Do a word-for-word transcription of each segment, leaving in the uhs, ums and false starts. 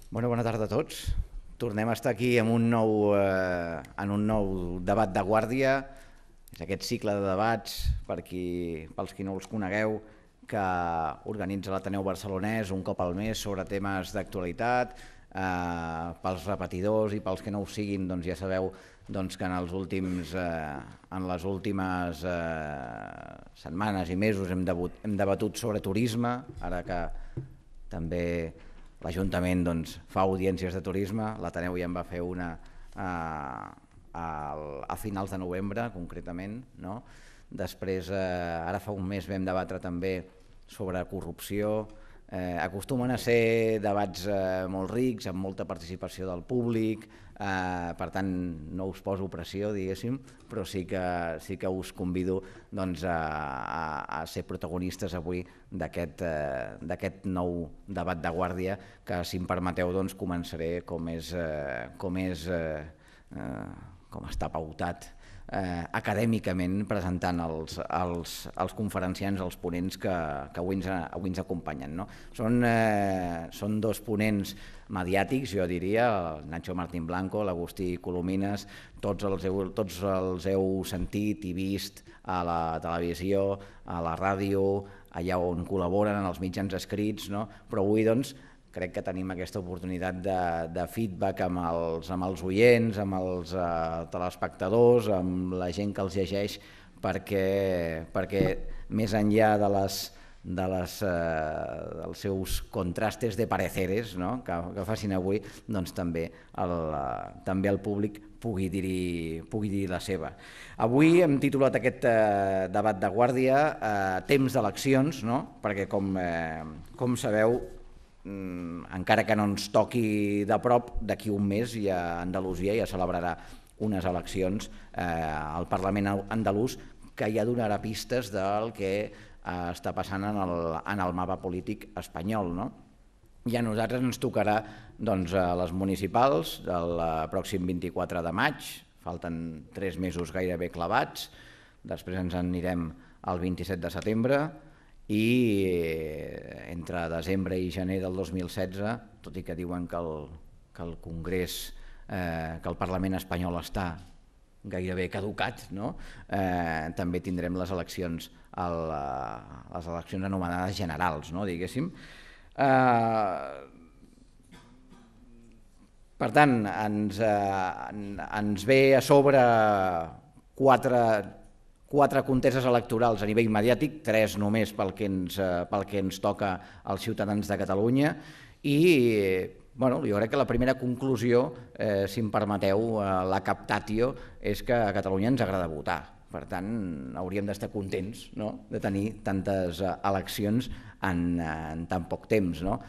Bona, bona tarda a tots. Tornem a estar aquí en un nou, eh, en un nou debat de guàrdia. És aquest cicle de debats, per qui, pels qui no els conegueu, que organitza l'Ateneu Barcelonès un cop al mes sobre temes d'actualitat. Eh, pels repetidors i pels que no ho siguin, doncs ja sabeu doncs, que en, els últims, eh, en les últimes eh, setmanes i mesos hem, debut, hem debatut sobre turisme, ara que també l'Ajuntament doncs, fa audiències de turisme. L'Ateneu ja en va fer una a, a, a finals de novembre, concretament. No? Després, eh, ara fa un mes vam debatre també sobre corrupció. Eh, acostumen a ser debats eh, molt rics, amb molta participació del públic, eh, per tant no us poso pressió, diguéssim, però sí que, sí que us convido doncs, a, a, a ser protagonistes avui d'aquest eh, nou debat de guàrdia que, si em permeteu, doncs, començaré com és, eh, com, és eh, eh, com està pautat, Eh, acadèmicament, presentant els, els, els conferenciants, els ponents que, que avui, ens, avui ens acompanyen. No? Són, eh, són dos ponents mediàtics, jo diria, el Nacho Martín Blanco, l'Agustí Colomines, tots els, heu, tots els heu sentit i vist a la televisió, a la ràdio, allà on col·laboren en els mitjans escrits, no? Però avui, doncs, crec que tenim aquesta oportunitat de, de feedback amb els, amb els oients, amb els uh, telespectadors, amb la gent que els llegeix, perquè, perquè més enllà de les, de les, uh, dels seus contrastes de pareceres, no? que, que facin avui, doncs també el, uh, també el públic pugui dir-hi pugui dir la seva. Avui hem titulat aquest uh, debat de guàrdia uh, Temps d'eleccions, no? Perquè com, uh, com sabeu, encara que no ens toqui de prop, d'aquí un mes ja Andalusia ja celebrarà unes eleccions eh, al Parlament andalús que ja donarà pistes del que eh, està passant en el, en el mapa polític espanyol. No? I a nosaltres ens tocarà doncs, a les municipals del pròxim vint-i-quatre de maig, falten tres mesos gairebé clavats, després ens en anirem al vint-i-set de setembre, i entre desembre i gener del dos mil setze, tot i que diuen que el, que el Congrés, eh, que el Parlament espanyol està gairebé caducat, no? eh, també tindrem les eleccions, el, les eleccions anomenades generals, no? diguéssim. Eh, per tant, ens, eh, ens ve a sobre quatre... quatre conteses electorals a nivell mediàtic, tres només pel que ens, pel que ens toca als ciutadans de Catalunya, i bueno, jo crec que la primera conclusió, eh, si em permeteu, eh, la captatio, és que a Catalunya ens agrada votar. Per tant, hauríem d'estar contents, no?, de tenir tantes eleccions en, en tan poc temps. No?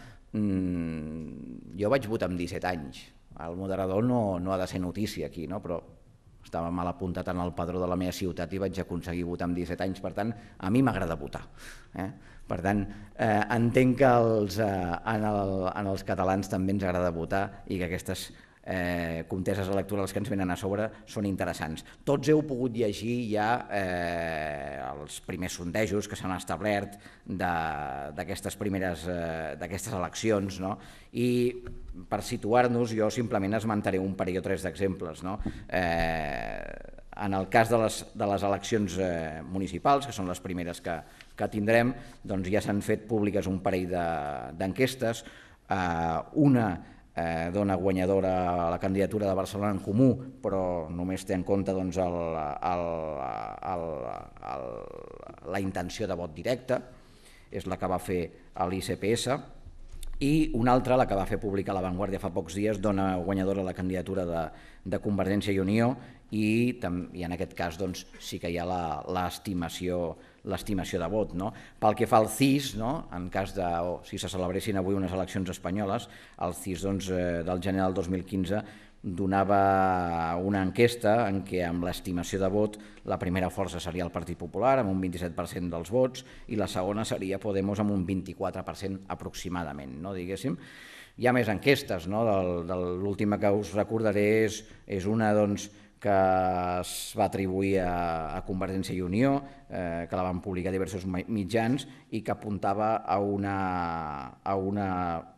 Mm, jo vaig votar amb disset anys, el moderador no, no ha de ser notícia aquí, no? Però estava mal apuntat en el padró de la meva ciutat i vaig aconseguir votar amb disset anys, per tant, a mi m'agrada votar. Eh? Per tant, eh, entenc que els, eh, en, el, en els catalans també ens agrada votar i que aquestes eh, conteses electorals que ens venen a sobre són interessants. Tots heu pogut llegir ja eh, els primers sondejos que s'han establert d'aquestes primeres eh, d'aquestes eleccions, no? I per situar-nos, jo simplement esmentaré un parell o tres d'exemples. No? Eh, en el cas de les, de les eleccions eh, municipals, que són les primeres que, que tindrem, doncs ja s'han fet públiques un parell d'enquestes. Eh, una eh, dona guanyadora a la candidatura de Barcelona en Comú, però només té en compte doncs, el, el, el, el, la intenció de vot directe, és la que va fer l'I C P S, i una altra, la que va fer pública La Vanguardia fa pocs dies, dona guanyadora la candidatura de, de Convergència i Unió, i, i en aquest cas doncs, sí que hi ha l'estimació l'estimació de vot. No? Pel que fa al C I S, no? En cas de, oh, si se celebressin avui unes eleccions espanyoles, el C I S doncs, eh, del gener del dos mil quinze donava una enquesta en què amb l'estimació de vot la primera força seria el Partit Popular amb un vint-i-set per cent dels vots i la segona seria Podemos amb un vint-i-quatre per cent aproximadament, no, diguéssim. Hi ha més enquestes, no? L'última que us recordaré és, és una doncs, que es va atribuir a, a Convergència i Unió, eh, que la van publicar diversos mitjans i que apuntava a una, a una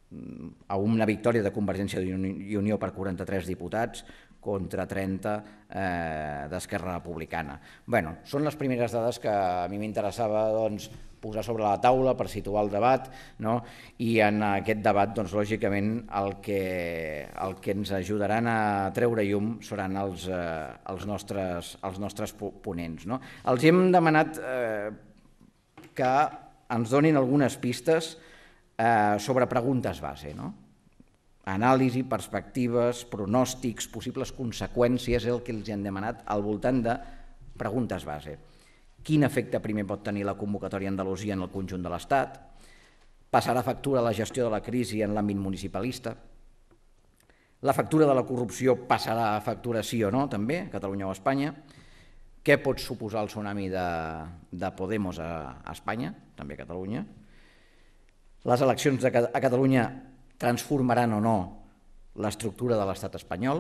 a una victòria de Convergència i Unió per quaranta-tres diputats contra trenta eh, d'Esquerra Republicana. Bé, són les primeres dades que a mi m'interessava doncs, posar sobre la taula per situar el debat, no? I en aquest debat, doncs, lògicament, el que, el que ens ajudaran a treure llum seran els, eh, els, nostres, els nostres ponents. No? Els hem demanat eh, que ens donin algunes pistes eh, sobre preguntes base, no? Anàlisi, perspectives, pronòstics, possibles conseqüències, és el que els hem demanat al voltant de preguntes base. Quin efecte primer pot tenir la convocatòria a Andalusia en el conjunt de l'Estat? Passarà factura la gestió de la crisi en l'àmbit municipalista? La factura de la corrupció passarà a factura sí o no, també, a Catalunya o a Espanya? Què pot suposar el tsunami de, de Podemos a, a Espanya, també a Catalunya? Les eleccions de, a Catalunya transformaran o no l'estructura de l'estat espanyol?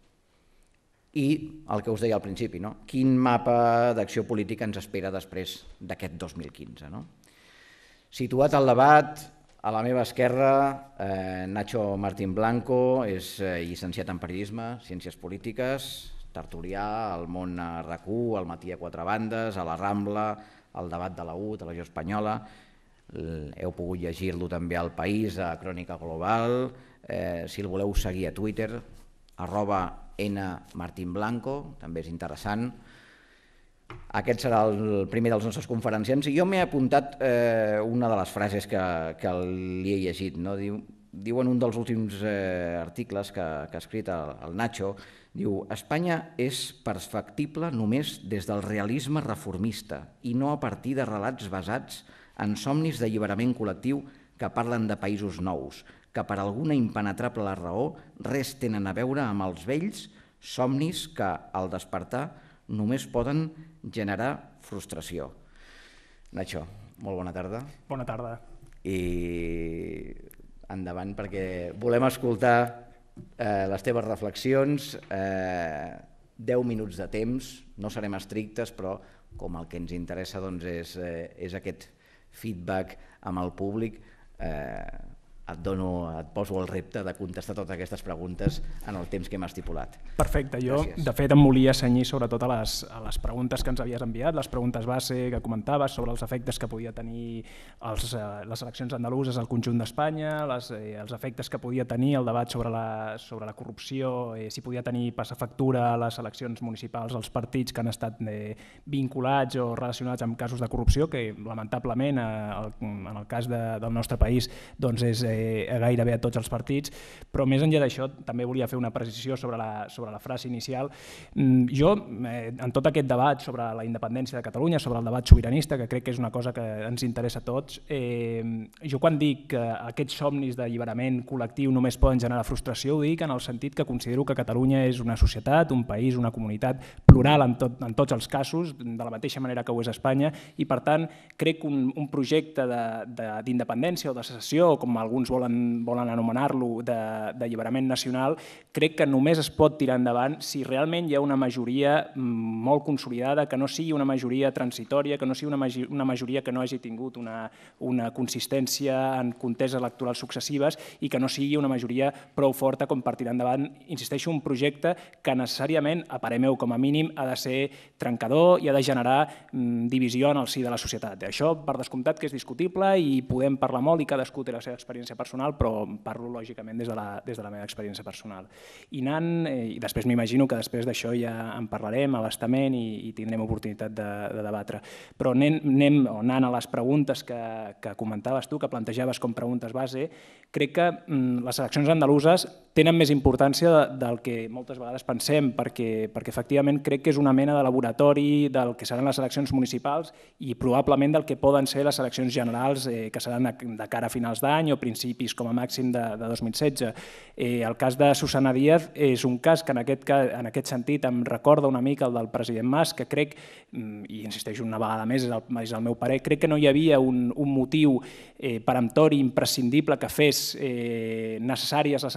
I el que us deia al principi, no? Quin mapa d'acció política ens espera després d'aquest dos mil quinze? No? Situat al debat, a la meva esquerra, eh, Nacho Martín Blanco, és eh, llicenciat en periodisme, ciències polítiques, tertulià al Món R Q, al Matí a Quatre Bandes, a la Rambla, al debat de la U, Televisió Espanyola. Heu pogut llegir-lo també al País, a Crònica Global. Eh, si el voleu seguir a Twitter, arroba nmartinblanco, també és interessant. Aquest serà el primer dels nostres conferenciants. I jo m'he apuntat eh, una de les frases que, que li he llegit. No? Diu, diu en un dels últims eh, articles que, que ha escrit el, el Nacho, diu: Espanya és perfectible només des del realisme reformista i no a partir de relats basats en somnis d'alliberament col·lectiu que parlen de països nous, que per alguna impenetrable raó res tenen a veure amb els vells somnis que, al despertar, només poden generar frustració. Nacho, molt bona tarda. Bona tarda. I endavant, perquè volem escoltar eh, les teves reflexions. Eh, deu minuts de temps, no serem estrictes, però com el que ens interessa doncs, és, eh, és aquest feedback amb el públic. Eh, et, dono, et poso el repte de contestar totes aquestes preguntes en el temps que hem estipulat. Perfecte. Jo, Gràcies. de fet, em volia cenyir sobretot a les, a les preguntes que ens havies enviat, les preguntes base que comentaves sobre els efectes que podia tenir els, eh, les eleccions andaluses al conjunt d'Espanya, les, eh, els efectes que podia tenir el debat sobre la, sobre la corrupció, eh, si podia tenir passar factura a les eleccions municipals als partits que han estat eh, vinculats o relacionats amb casos de corrupció, que lamentablement eh, el, en el cas de, del nostre país doncs és eh, gairebé a tots els partits, però més enllà d'això també volia fer una precisió sobre la, sobre la frase inicial. Jo, eh, en tot aquest debat sobre la independència de Catalunya, sobre el debat sobiranista, que crec que és una cosa que ens interessa a tots, eh, jo quan dic que aquests somnis d'alliberament col·lectiu només poden generar frustració, ho dic en el sentit que considero que Catalunya és una societat, un país, una comunitat plural en, tot, en tots els casos, de la mateixa manera que ho és Espanya, i per tant crec que un, un projecte d'independència o de secessió, com alguns volen, volen anomenar-lo, d'alliberament nacional, crec que només es pot tirar endavant si realment hi ha una majoria molt consolidada, que no sigui una majoria transitòria, que no sigui una, major, una majoria que no hagi tingut una, una consistència en conteses electorals successives i que no sigui una majoria prou forta com per tirar endavant, insisteixo, un projecte que necessàriament, a parer meu com a mínim, ha de ser trencador i ha de generar mm, divisió en el si de la societat. Això, per descomptat, que és discutible i podem parlar molt i cadascú té la seva experiència personal, però parlo lògicament des de la, des de la meva experiència personal. I anant, eh, i després m'imagino que després d'això ja en parlarem a bastament i, i tindrem oportunitat de, de debatre. Però anem, anem o anant a les preguntes que, que comentaves tu, que plantejaves com preguntes base, crec que mm, les eleccions andaluses tenen més importància de, del que moltes vegades pensem, perquè, perquè efectivament crec que és una mena de laboratori del que seran les eleccions municipals i probablement del que poden ser les eleccions generals eh, que seran de, de cara a finals d'any o principis com a màxim de, de dos mil setze. Eh, el cas de Susana Díaz és un cas que en aquest, en aquest sentit em recorda una mica el del president Mas, que crec, i insisteixo una vegada més, és el, és el meu parer, crec que no hi havia un, un motiu eh, peremptori, imprescindible, que fes eh, necessàries les eleccions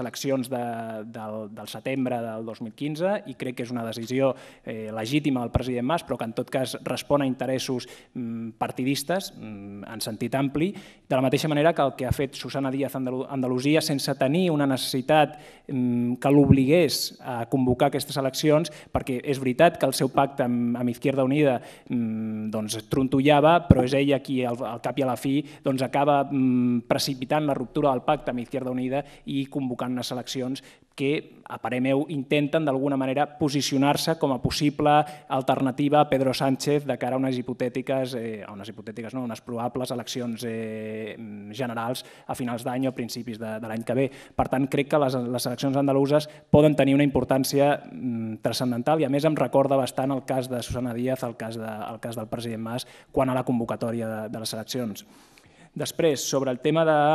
eleccions de, del, del setembre del dos mil quinze i crec que és una decisió eh, legítima del president Mas, però que en tot cas respon a interessos mm, partidistes mm, en sentit ampli, de la mateixa manera que el que ha fet Susana Díaz a Andalusia sense tenir una necessitat mm, que l'obligués a convocar aquestes eleccions, perquè és veritat que el seu pacte amb, amb Izquierda Unida mm, doncs, trontollava, però és ella qui al, al cap i a la fi doncs, acaba mm, precipitant la ruptura del pacte amb Izquierda Unida i convocant unes eleccions que, a parer meu, intenten d'alguna manera posicionar-se com a possible alternativa a Pedro Sánchez de cara a unes hipotètiques, eh, a unes hipotètiques no, unes probables eleccions eh, generals a finals d'any o a principis de, de l'any que ve. Per tant, crec que les, les eleccions andaluses poden tenir una importància mm, transcendental i a més em recorda bastant el cas de Susana Díaz, el cas, de, el cas del president Mas, quan a la convocatòria de, de les eleccions. Després, sobre el tema de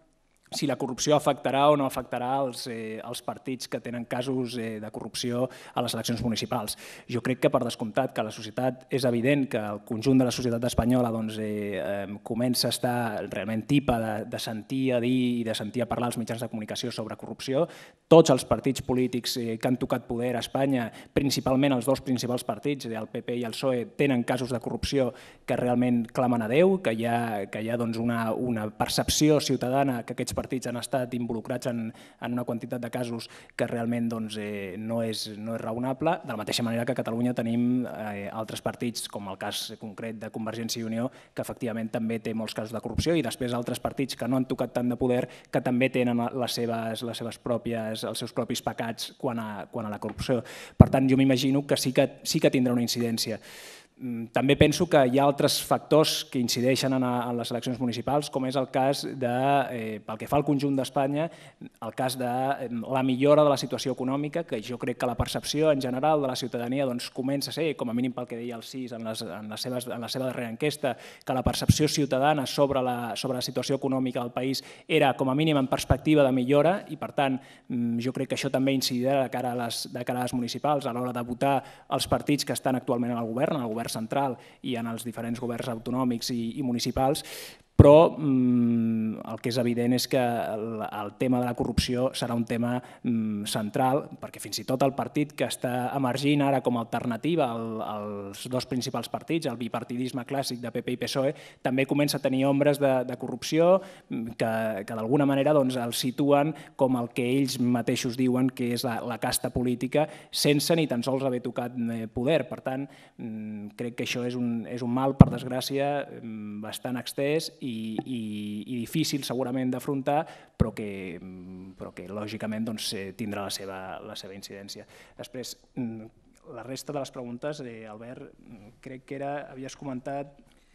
si la corrupció afectarà o no afectarà els, eh, els partits que tenen casos eh, de corrupció a les eleccions municipals. Jo crec que, per descomptat, que la societat és evident que el conjunt de la societat espanyola doncs, eh, eh, comença a estar realment tipa de, de sentir a dir i de sentir a parlar als mitjans de comunicació sobre corrupció. Tots els partits polítics eh, que han tocat poder a Espanya, principalment els dos principals partits, el P P i el P S O E, tenen casos de corrupció que realment clamen a Déu, que hi ha, que hi ha doncs, una, una percepció ciutadana que aquests partits han estat involucrats en, en una quantitat de casos que realment doncs, eh, no, és, no és raonable, de la mateixa manera que a Catalunya tenim eh, altres partits, com el cas concret de Convergència i Unió, que efectivament també té molts casos de corrupció, i després altres partits que no han tocat tant de poder, que també tenen les seves, les seves pròpies, els seus propis pecats quan a, quan a la corrupció. Per tant, jo m'imagino que sí que, sí que tindrà una incidència. També penso que hi ha altres factors que incideixen en les eleccions municipals, com és el cas, de, eh, pel que fa al conjunt d'Espanya, el cas de la millora de la situació econòmica, que jo crec que la percepció en general de la ciutadania doncs, comença a ser, com a mínim pel que deia el C I S en, les, en, les seves, en la seva darrera enquesta, que la percepció ciutadana sobre la, sobre la situació econòmica del país era, com a mínim, en perspectiva de millora, i per tant, jo crec que això també incidirà de cara a les, de cara a les municipals a l'hora de votar els partits que estan actualment en el govern, en el govern central i en els diferents governs autonòmics i, i municipals, però mm, el que és evident és que el, el tema de la corrupció serà un tema mm, central, perquè fins i tot el partit que està emergint ara com a alternativa al, als dos principals partits, el bipartidisme clàssic de P P i P S O E, també comença a tenir ombres de, de corrupció que, que d'alguna manera doncs, el situen com el que ells mateixos diuen que és la, la casta política, sense ni tan sols haver tocat poder. Per tant, mm, crec que això és un, és un mal, per desgràcia, bastant extès i I, i, i difícil segurament d'afrontar, però que, però que lògicament doncs, tindrà la seva, la seva incidència. Després, la resta de les preguntes, eh, Albert, crec que era, havies comentat...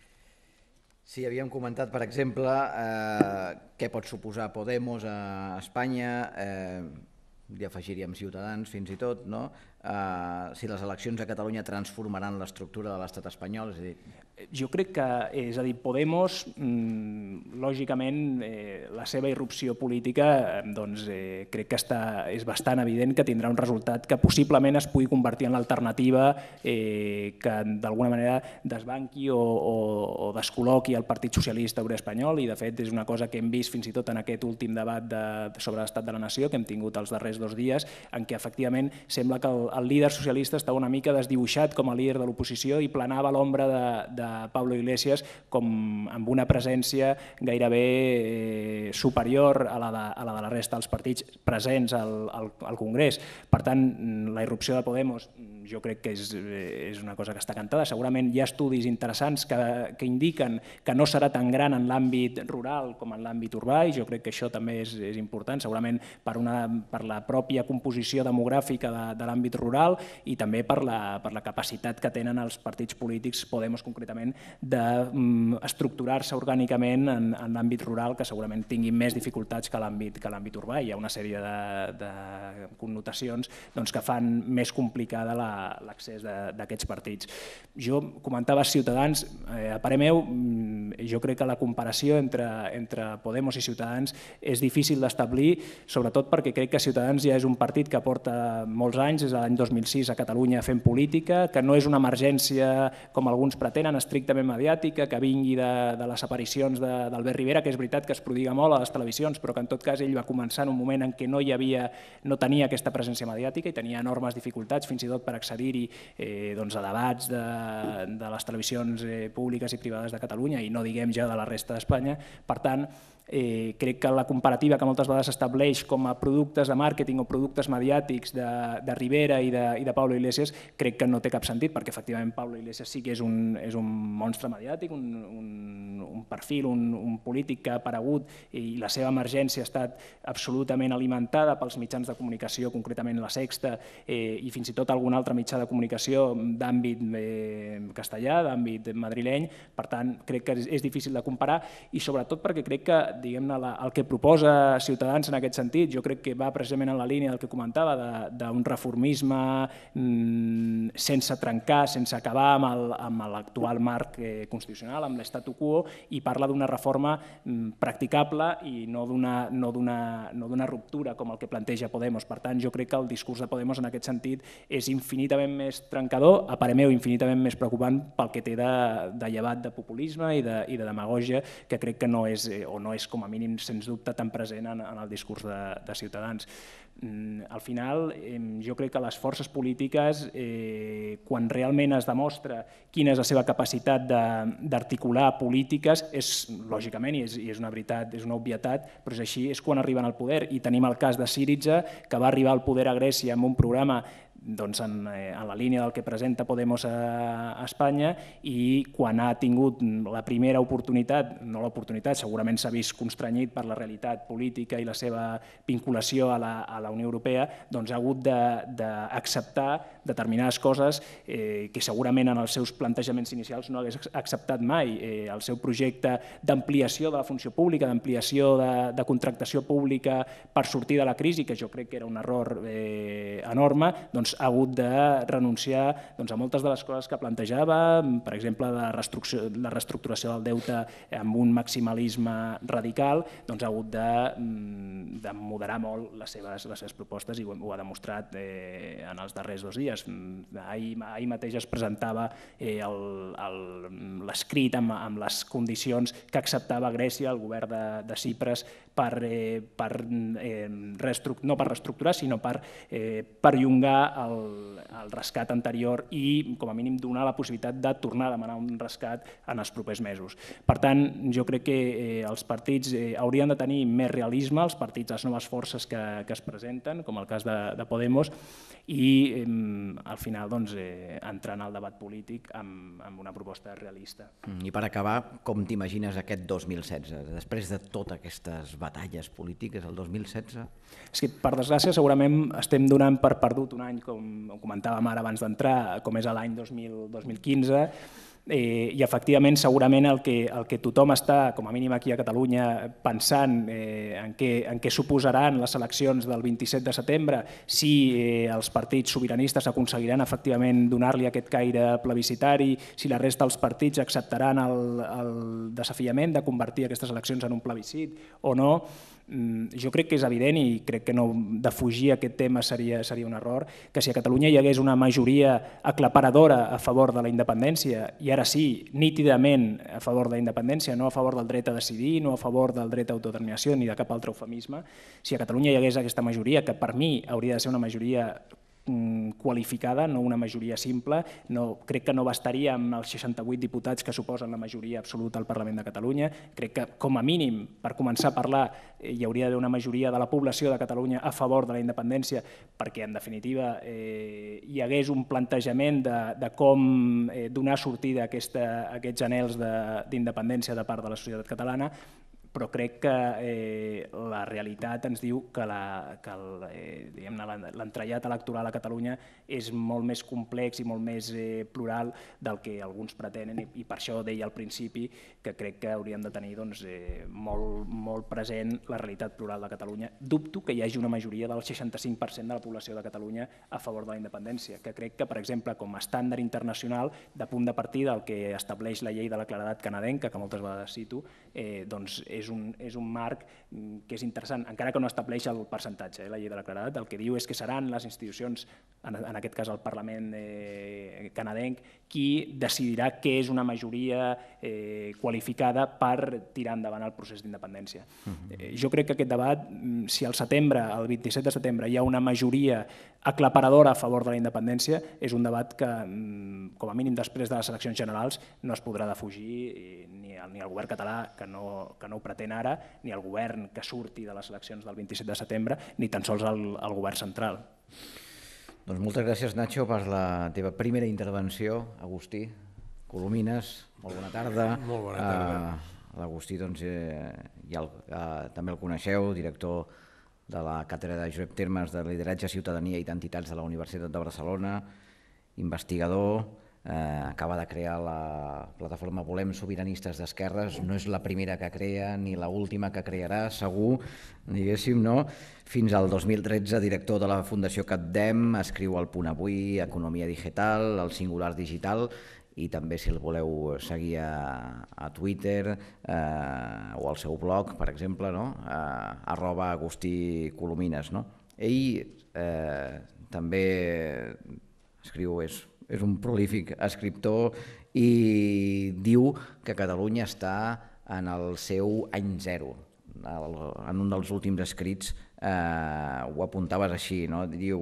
Sí, havíem comentat, per exemple, eh, què pot suposar Podemos a Espanya, eh, hi afegiríem Ciutadans fins i tot, no? Uh, si les eleccions a Catalunya transformaran l'estructura de l'estat espanyol, és a dir... Jo crec que, és a dir, Podemos, mmm, lògicament, eh, la seva irrupció política, doncs, eh, crec que està, és bastant evident que tindrà un resultat que possiblement es pugui convertir en l'alternativa eh, que d'alguna manera desbanqui o, o, o descol·loqui el Partit Socialista Obrer Espanyol, i de fet és una cosa que hem vist fins i tot en aquest últim debat de, sobre l'estat de la nació que hem tingut els darrers dos dies, en què efectivament sembla que el, el líder socialista estava una mica desdibuixat com a líder de l'oposició i planava l'ombra de, de Pablo Iglesias com amb una presència gairebé eh, superior a la, de, a la de la resta dels partits presents al, al, al Congrés. Per tant, la irrupció de Podemos jo crec que és, és una cosa que està cantada. Segurament hi ha estudis interessants que, que indiquen que no serà tan gran en l'àmbit rural com en l'àmbit urbà, i jo crec que això també és, és important, segurament per, una, per la pròpia composició demogràfica de, de l'àmbit rural i també per la, per la capacitat que tenen els partits polítics, Podemos concretament, d'estructurar-se orgànicament en, en l'àmbit rural, que segurament tinguin més dificultats que l'àmbit que l'àmbit urbà. Hi ha una sèrie de, de connotacions doncs, que fan més complicada la l'accés d'aquests partits. Jo comentava Ciutadans, eh, a parer meu, jo crec que la comparació entre, entre Podemos i Ciutadans és difícil d'establir, sobretot perquè crec que Ciutadans ja és un partit que porta molts anys, des de l'any dos mil sis a Catalunya fent política, que no és una emergència, com alguns pretenen, estrictament mediàtica, que vingui de, de les aparicions d'Albert Rivera, que és veritat que es prodiga molt a les televisions, però que en tot cas ell va començar en un moment en què no hi havia, no tenia aquesta presència mediàtica i tenia enormes dificultats, fins i tot per accedir-hi eh, doncs a debats de, de les televisions eh, públiques i privades de Catalunya i no diguem ja de la resta d'Espanya. Per tant, Eh, crec que la comparativa que moltes vegades s'estableix com a productes de màrqueting o productes mediàtics de, de Rivera i de, i de Pablo Iglesias crec que no té cap sentit, perquè efectivament Pablo Iglesias sí que és un, és un monstre mediàtic, un, un, un perfil, un, un polític que ha aparegut i la seva emergència ha estat absolutament alimentada pels mitjans de comunicació, concretament La Sexta eh, i fins i tot algun altre mitjà de comunicació d'àmbit eh, castellà, d'àmbit madrileny. Per tant, crec que és, és difícil de comparar i sobretot perquè crec que diguem-ne, el que proposa Ciutadans en aquest sentit, jo crec que va precisament en la línia del que comentava, d'un reformisme mmm, sense trencar, sense acabar amb l'actual marc eh, constitucional, amb l'statu quo, i parla d'una reforma mmm, practicable i no d'una no no ruptura com el que planteja Podemos. Per tant, jo crec que el discurs de Podemos en aquest sentit és infinitament més trencador, a parer meu infinitament més preocupant pel que té de, de llevat de populisme i de, i de demagògia, que crec que no és, eh, o no és com a mínim, sens dubte, tan present en, en el discurs de, de Ciutadans. Mm, al final, eh, jo crec que les forces polítiques, eh, quan realment es demostra quina és la seva capacitat d'articular polítiques, és, lògicament, i és, i és una veritat, és una obvietat, però és així, és quan arriben al poder. I tenim el cas de Syriza, que va arribar al poder a Grècia amb un programa doncs en, eh, en la línia del que presenta Podemos a, a Espanya, i quan ha tingut la primera oportunitat, no l'oportunitat, segurament s'ha vist constrenyit per la realitat política i la seva vinculació a la, a la Unió Europea, doncs ha hagut d'acceptar determinades coses eh, que segurament en els seus plantejaments inicials no hagués acceptat mai. Eh, el seu projecte d'ampliació de la funció pública, d'ampliació de, de contractació pública per sortir de la crisi, que jo crec que era un error eh, enorme, doncs ha hagut de renunciar doncs, a moltes de les coses que plantejava, per exemple, la reestructuració, la reestructuració del deute amb un maximalisme radical, doncs ha hagut de, de moderar molt les seves, les seves propostes i ho, ho ha demostrat eh, en els darrers dos dies. Ahir, ahir mateix es presentava eh, l'escrit amb, amb les condicions que acceptava Grècia, el govern de, de Cipres, per, eh, per, eh, no per reestructurar, sinó per eh, perllongar el, el rescat anterior i, com a mínim, donar la possibilitat de tornar a demanar un rescat en els propers mesos. Per tant, jo crec que eh, els partits eh, haurien de tenir més realisme, els partits, les noves forces que, que es presenten, com el cas de, de Podemos, i eh, al final doncs, eh, entrar en el debat polític amb, amb una proposta realista. I per acabar, com t'imagines aquest dos mil setze? Després de totes aquestes batalles polítiques, el dos mil setze? És que, per desgràcia, segurament estem donant per perdut un any, com comentàvem ara abans d'entrar, com és l'any dos mil quinze, eh, i efectivament segurament el que, el que tothom està, com a mínim aquí a Catalunya, pensant eh, en, què, en què suposaran les eleccions del vint-i-set de setembre, si eh, els partits sobiranistes aconseguiran efectivament donar-li aquest caire plebiscitari, si la resta dels partits acceptaran el, el desafiament de convertir aquestes eleccions en un plebiscit o no. Jo crec que és evident, i crec que no defugir aquest tema seria, seria un error, que si a Catalunya hi hagués una majoria aclaparadora a favor de la independència, i ara sí, nítidament a favor de la independència, no a favor del dret a decidir, no a favor del dret a autodeterminació ni de cap altre eufemisme, si a Catalunya hi hagués aquesta majoria, que per mi hauria de ser una majoria qualificada, no una majoria simple, no, crec que no bastaria amb els seixanta-vuit diputats que suposen la majoria absoluta al Parlament de Catalunya. Crec que, com a mínim, per començar a parlar, hi hauria d'haver una majoria de la població de Catalunya a favor de la independència, perquè, en definitiva, eh, hi hagués un plantejament de, de com eh, donar sortida a, aquesta, a aquests anhels d'independència de, de part de la societat catalana, però crec que eh, la realitat ens diu que l'entrellat eh, electoral a Catalunya és molt més complex i molt més eh, plural del que alguns pretenen, i, i per això deia al principi que crec que hauríem de tenir doncs, eh, molt, molt present la realitat plural de Catalunya. Dubto que hi hagi una majoria del seixanta-cinc per cent de la població de Catalunya a favor de la independència, que crec que, per exemple, com a estàndard internacional de punt de partida, el que estableix la llei de la claredat canadenca, que moltes vegades cito, eh, doncs és és un, és un marc que és interessant, encara que no estableix el percentatge. Eh? La llei de la claredat el que diu és que seran les institucions, en, en aquest cas el Parlament eh, canadenc, qui decidirà què és una majoria eh, qualificada per tirar endavant el procés d'independència. Uh-huh. eh, jo crec que aquest debat, si al setembre, el vint-i-set de setembre, hi ha una majoria aclaparadora a favor de la independència, és un debat que, com a mínim després de les eleccions generals, no es podrà defugir ni el, ni el govern català, que no, que no ho pretén ara, ni el govern que surti de les eleccions del vint-i-set de setembre, ni tan sols el, el govern central. Doncs moltes gràcies, Nacho, per la teva primera intervenció. Agustí Colomines, molt bona tarda. Molt bona tarda. Uh, L'Agustí, doncs, eh, ja el, uh, també el coneixeu, director de la càtedra de Josep Termes de Lideratge, Ciutadania i Identitats de la Universitat de Barcelona, investigador, eh, acaba de crear la plataforma Volem Sobiranistes d'Esquerres, no és la primera que crea ni l'última que crearà, segur, diguéssim, no? Fins al dos mil tretze, director de la Fundació CatDem, escriu al Punt Avui, Economia Digital, el Singular Digital, i també si el voleu seguir a, a Twitter eh, o al seu blog, per exemple, no? eh, arroba Agustí Colomines. No? Ell eh, també escriu, és, és un prolífic escriptor i diu que Catalunya està en el seu any zero. En un dels últims escrits eh, ho apuntaves així, no? Diu...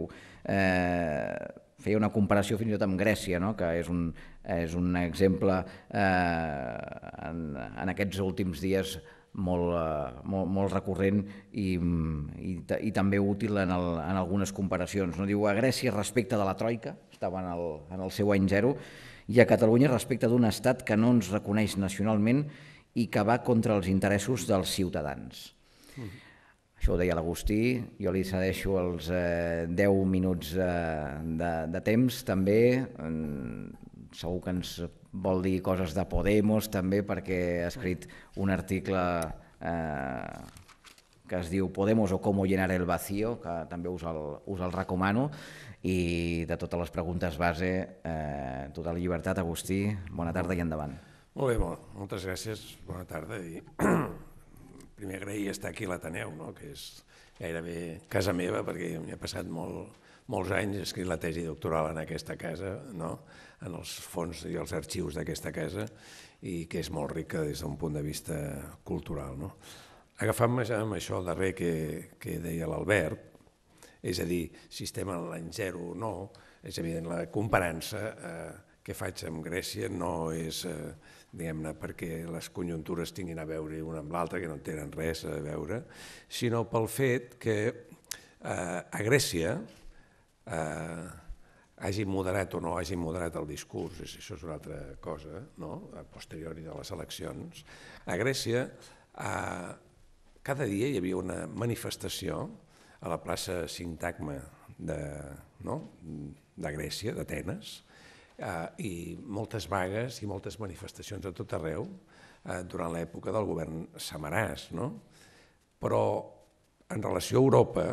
Eh, feia una comparació fins i tot amb Grècia, no? Que és un, és un exemple eh, en, en aquests últims dies molt, eh, molt, molt recurrent i, i, i també útil en, el, en algunes comparacions. No? Diu, a Grècia respecte de la Troika, estava en el, en el seu any zero, i a Catalunya respecte d'un estat que no ens reconeix nacionalment i que va contra els interessos dels ciutadans. Mm. Això ho deia l'Agustí, jo li cedeixo els eh, deu minuts eh, de, de temps també, mm, segur que ens vol dir coses de Podemos també perquè ha escrit un article eh, que es diu Podemos o cómo llenar el vacío, que també us el, us el recomano, i de totes les preguntes base, eh, total llibertat. Agustí, bona tarda i endavant. Molt bé, moltes gràcies, bona tarda. I... primer agrair estar aquí a l'Ateneu, no? Que és gairebé casa meva, perquè m'hi he passat molt, molts anys, he escrit la tesi doctoral en aquesta casa, no? En els fons i els arxius d'aquesta casa, i que és molt rica des d'un punt de vista cultural. No? Agafant-me ja amb això darrer que, que deia l'Albert, és a dir, si estem en l'any zero o no, és evident, la comparança eh, que faig amb Grècia no és... Eh, diguem-ne, perquè les conjuntures tinguin a veure una amb l'altra, que no tenen res a veure, sinó pel fet que eh, a Grècia eh, hagi moderat o no hagi moderat el discurs, això és una altra cosa, no? A posteriori de les eleccions. A Grècia eh, cada dia hi havia una manifestació a la plaça Sintagma de, no? de Grècia, d'Atenes, Uh, i moltes vagues i moltes manifestacions a tot arreu uh, durant l'època del govern Samaràs. No? Però en relació a Europa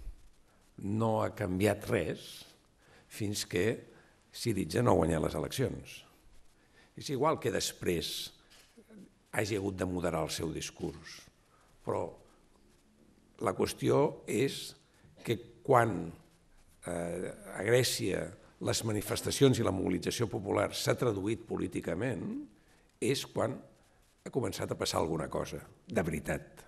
no ha canviat res fins que Syriza no ha guanyat les eleccions. És igual que després hagi hagut de moderar el seu discurs, però la qüestió és que quan eh, a Grècia les manifestacions i la mobilització popular s'ha traduït políticament, és quan ha començat a passar alguna cosa, de veritat.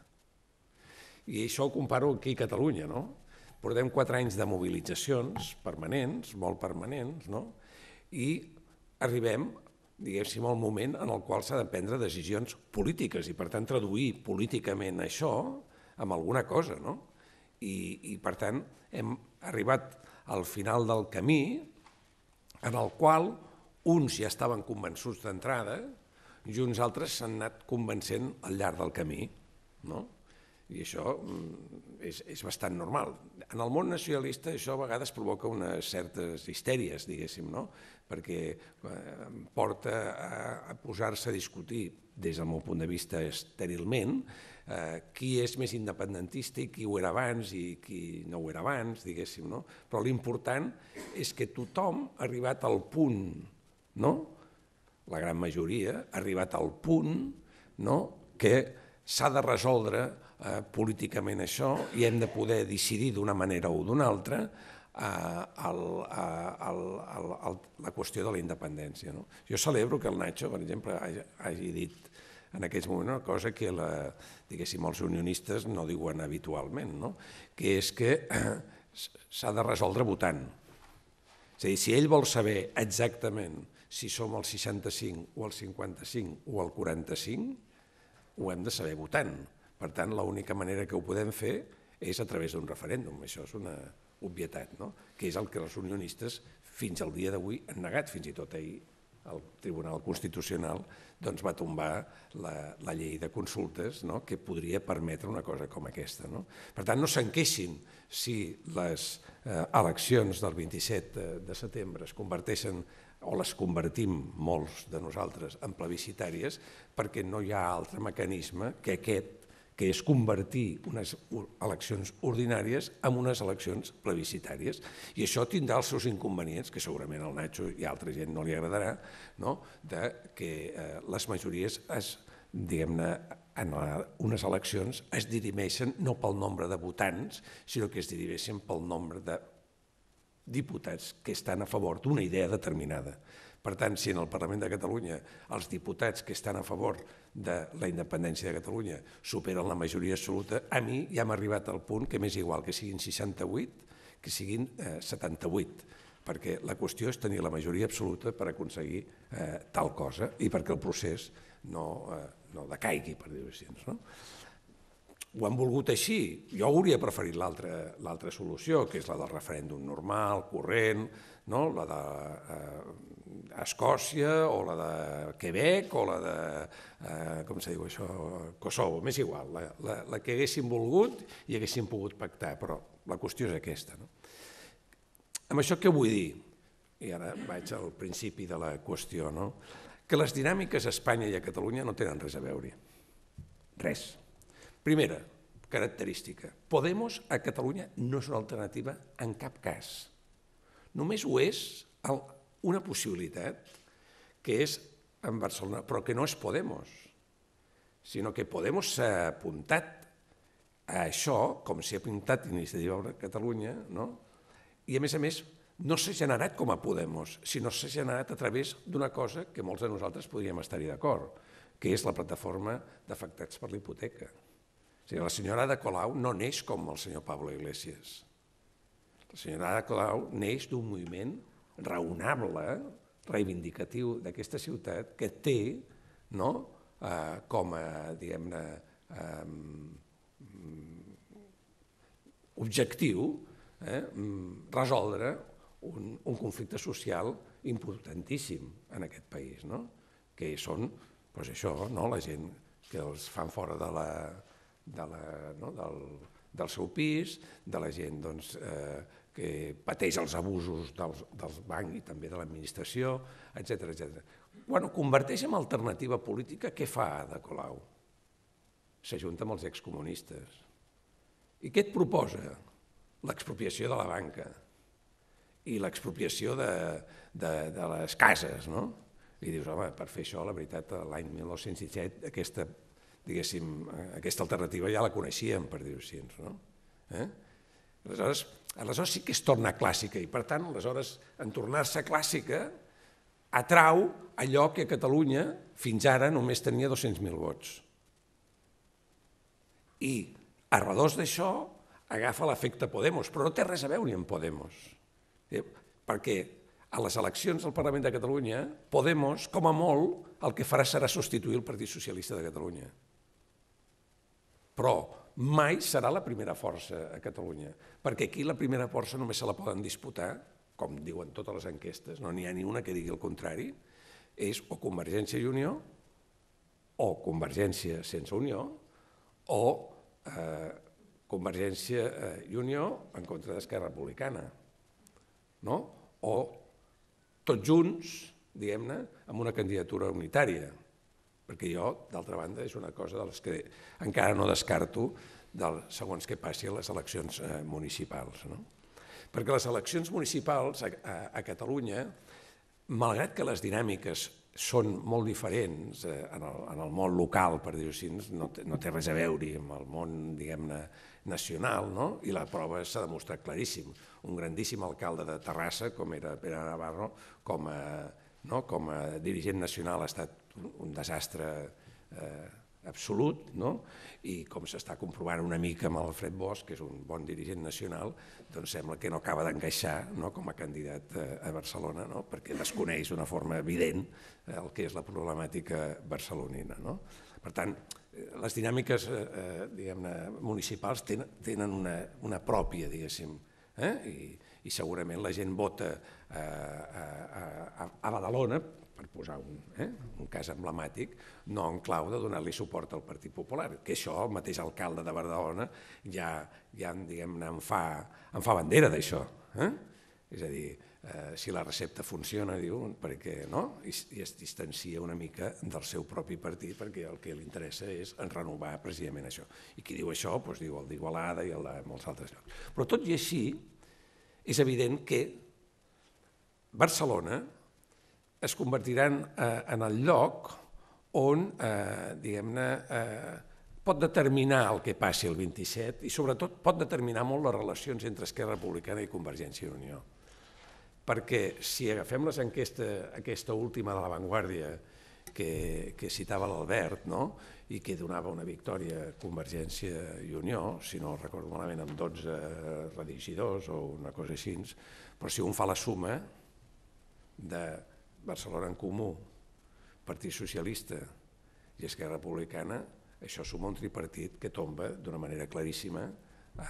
I això ho comparo aquí a Catalunya, no? Portem quatre anys de mobilitzacions permanents, molt permanents, no? I arribem, diguéssim, al moment en el qual s'ha de prendre decisions polítiques i, per tant, traduir políticament això amb alguna cosa, no? I, i per tant, hem arribat al final del camí en el qual uns ja estaven convençuts d'entrada i uns altres s'han anat convencent al llarg del camí. No? I això és, és bastant normal. En el món nacionalista això a vegades provoca unes certes histèries, diguéssim, no? Perquè porta a, a posar-se a discutir, des del meu punt de vista estèrilment, eh, qui és més independentista i qui ho era abans i qui no ho era abans, diguéssim, no? Però l'important és que tothom ha arribat al punt, no? La gran majoria ha arribat al punt, no? Que s'ha de resoldre políticament això i hem de poder decidir d'una manera o d'una altra la qüestió de la independència. Jo celebro que el Nacho, per exemple, hagi dit en aquests moments una cosa que els unionistes no diuen habitualment, que és que s'ha de resoldre votant. És a dir, si ell vol saber exactament si som el seixanta-cinc o el cinquanta-cinc o el quaranta-cinc, ho hem de saber votant. Per tant, l'única manera que ho podem fer és a través d'un referèndum. Això és una obvietat, que és el que els unionistes fins al dia d'avui han negat. Fins i tot ahir el Tribunal Constitucional va tombar la llei de consultes que podria permetre una cosa com aquesta. Per tant, no se'n queixin si les eleccions del vint-i-set de setembre es converteixen o les convertim molts de nosaltres en plebiscitàries perquè no hi ha altre mecanisme que aquest, que és convertir unes eleccions ordinàries en unes eleccions plebiscitàries. I això tindrà els seus inconvenients, que segurament al Nacho i a altra gent no li agradarà, que les majories, diguem-ne, en unes eleccions es dirimeixen no pel nombre de votants, sinó que es dirimeixen pel nombre de diputats que estan a favor d'una idea determinada. Per tant, si en el Parlament de Catalunya els diputats que estan a favor de la independència de Catalunya superen la majoria absoluta, a mi ja m'ha arribat al punt que m'és igual que siguin seixanta-vuit que siguin setanta-vuit, perquè la qüestió és tenir la majoria absoluta per aconseguir tal cosa i perquè el procés no decaigui, per dir-ho així. Ho han volgut així. Jo hauria preferit l'altra solució, que és la del referèndum normal, corrent, la d'Escòcia o la de Quebec o la de, com se diu això, Kosovo, m'és igual, la que haguessin volgut i haguessin pogut pactar, però la qüestió és aquesta. Amb això què vull dir? I ara vaig al principi de la qüestió, que les dinàmiques a Espanya i a Catalunya no tenen res a veure. Res. Primera característica, Podemos a Catalunya no és una alternativa en cap cas. Només ho és una possibilitat que és en Barcelona, però que no és Podemos, sinó que Podemos s'ha apuntat a això, com s'hi ha apuntat Iniciativa per Catalunya, i a més a més no s'ha generat com a Podemos, sinó s'ha generat a través d'una cosa que molts de nosaltres podríem estar-hi d'acord, que és la plataforma d'afectats per la hipoteca. La senyora Ada Colau no neix com el senyor Pablo Iglesias. La senyora Ada Colau neix d'un moviment raonable, reivindicatiu d'aquesta ciutat que té com a, diguem-ne, objectiu resoldre un conflicte social importantíssim en aquest país, que són, doncs això, la gent que els fan fora de la del seu pis, de la gent que pateix els abusos del banc i també de l'administració, etcètera. Quan ho converteix en alternativa política, què fa Ada Colau? S'ajunta amb els excomunistes. I què et proposa? L'expropiació de la banca i l'expropiació de les cases. I dius, home, per fer això, la veritat, l'any mil nou-cents disset, aquesta diguéssim, aquesta alternativa ja la coneixíem, per dir-ho així. Aleshores sí que es torna clàssica i, per tant, aleshores, en tornar-se clàssica, atrau allò que a Catalunya fins ara només tenia dos-cents mil vots. I, a redós d'això, agafa l'efecte Podemos, però no té res a veure amb Podemos. Perquè a les eleccions al Parlament de Catalunya, Podemos, com a molt, el que farà serà substituir el Partit Socialista de Catalunya. Però mai serà la primera força a Catalunya, perquè aquí la primera força només se la poden disputar, com diuen totes les enquestes, no n'hi ha ni una que digui el contrari, és o Convergència i Unió, o Convergència sense Unió, o Convergència i Unió en contra d'Esquerra Republicana, o tots junts, diguem-ne, amb una candidatura unitària, perquè jo, d'altra banda, és una cosa de les que encara no descarto segons què passi a les eleccions municipals. Perquè les eleccions municipals a Catalunya, malgrat que les dinàmiques són molt diferents en el, en el món local, per dir-ho així, no té, no té res a veure amb el món, diguem-ne, nacional, no? I la prova s'ha demostrat claríssim. Un grandíssim alcalde de Terrassa, com era Pere Navarro, com a, no? com a dirigent nacional ha estat un, un desastre eh, absolut, no? I com s'està comprovant una mica amb Alfred Bosch, que és un bon dirigent nacional, doncs sembla que no acaba d'encaixar, no? Com a candidat a Barcelona, no? Perquè desconeix d'una forma evident el que és la problemàtica barcelonina, no? Per tant, les dinàmiques eh, diguem-ne municipals tenen, tenen una, una pròpia, diguéssim, eh? I, i segurament la gent vota a, a, a, a Badalona, per posar un, eh, un cas emblemàtic, no en clau de donar-li suport al Partit Popular, que això el mateix alcalde de Badalona ja, ja diguem-ne, en fa, en fa bandera d'això. Eh? És a dir, eh, si la recepta funciona, diu, perquè no? I, i es distancia una mica del seu propi partit, perquè el que li interessa és renovar precisament això. I qui diu això, doncs diu el d'Igualada i el de molts altres llocs. Però tot i així, és evident que Barcelona es convertiran eh, en el lloc on, eh, diguem-ne, eh, pot determinar el que passi el vint-i-set i sobretot pot determinar molt les relacions entre Esquerra Republicana i Convergència i Unió. Perquè si agafem les enquestes, aquesta última de La Vanguardia que, que citava l'Albert, no? I que donava una victòria a Convergència i Unió, si no recordo malament, amb dotze redigidors o una cosa així, però si un fa la suma de Barcelona en Comú, Partit Socialista i Esquerra Republicana, això suma un tripartit que tomba d'una manera claríssima a,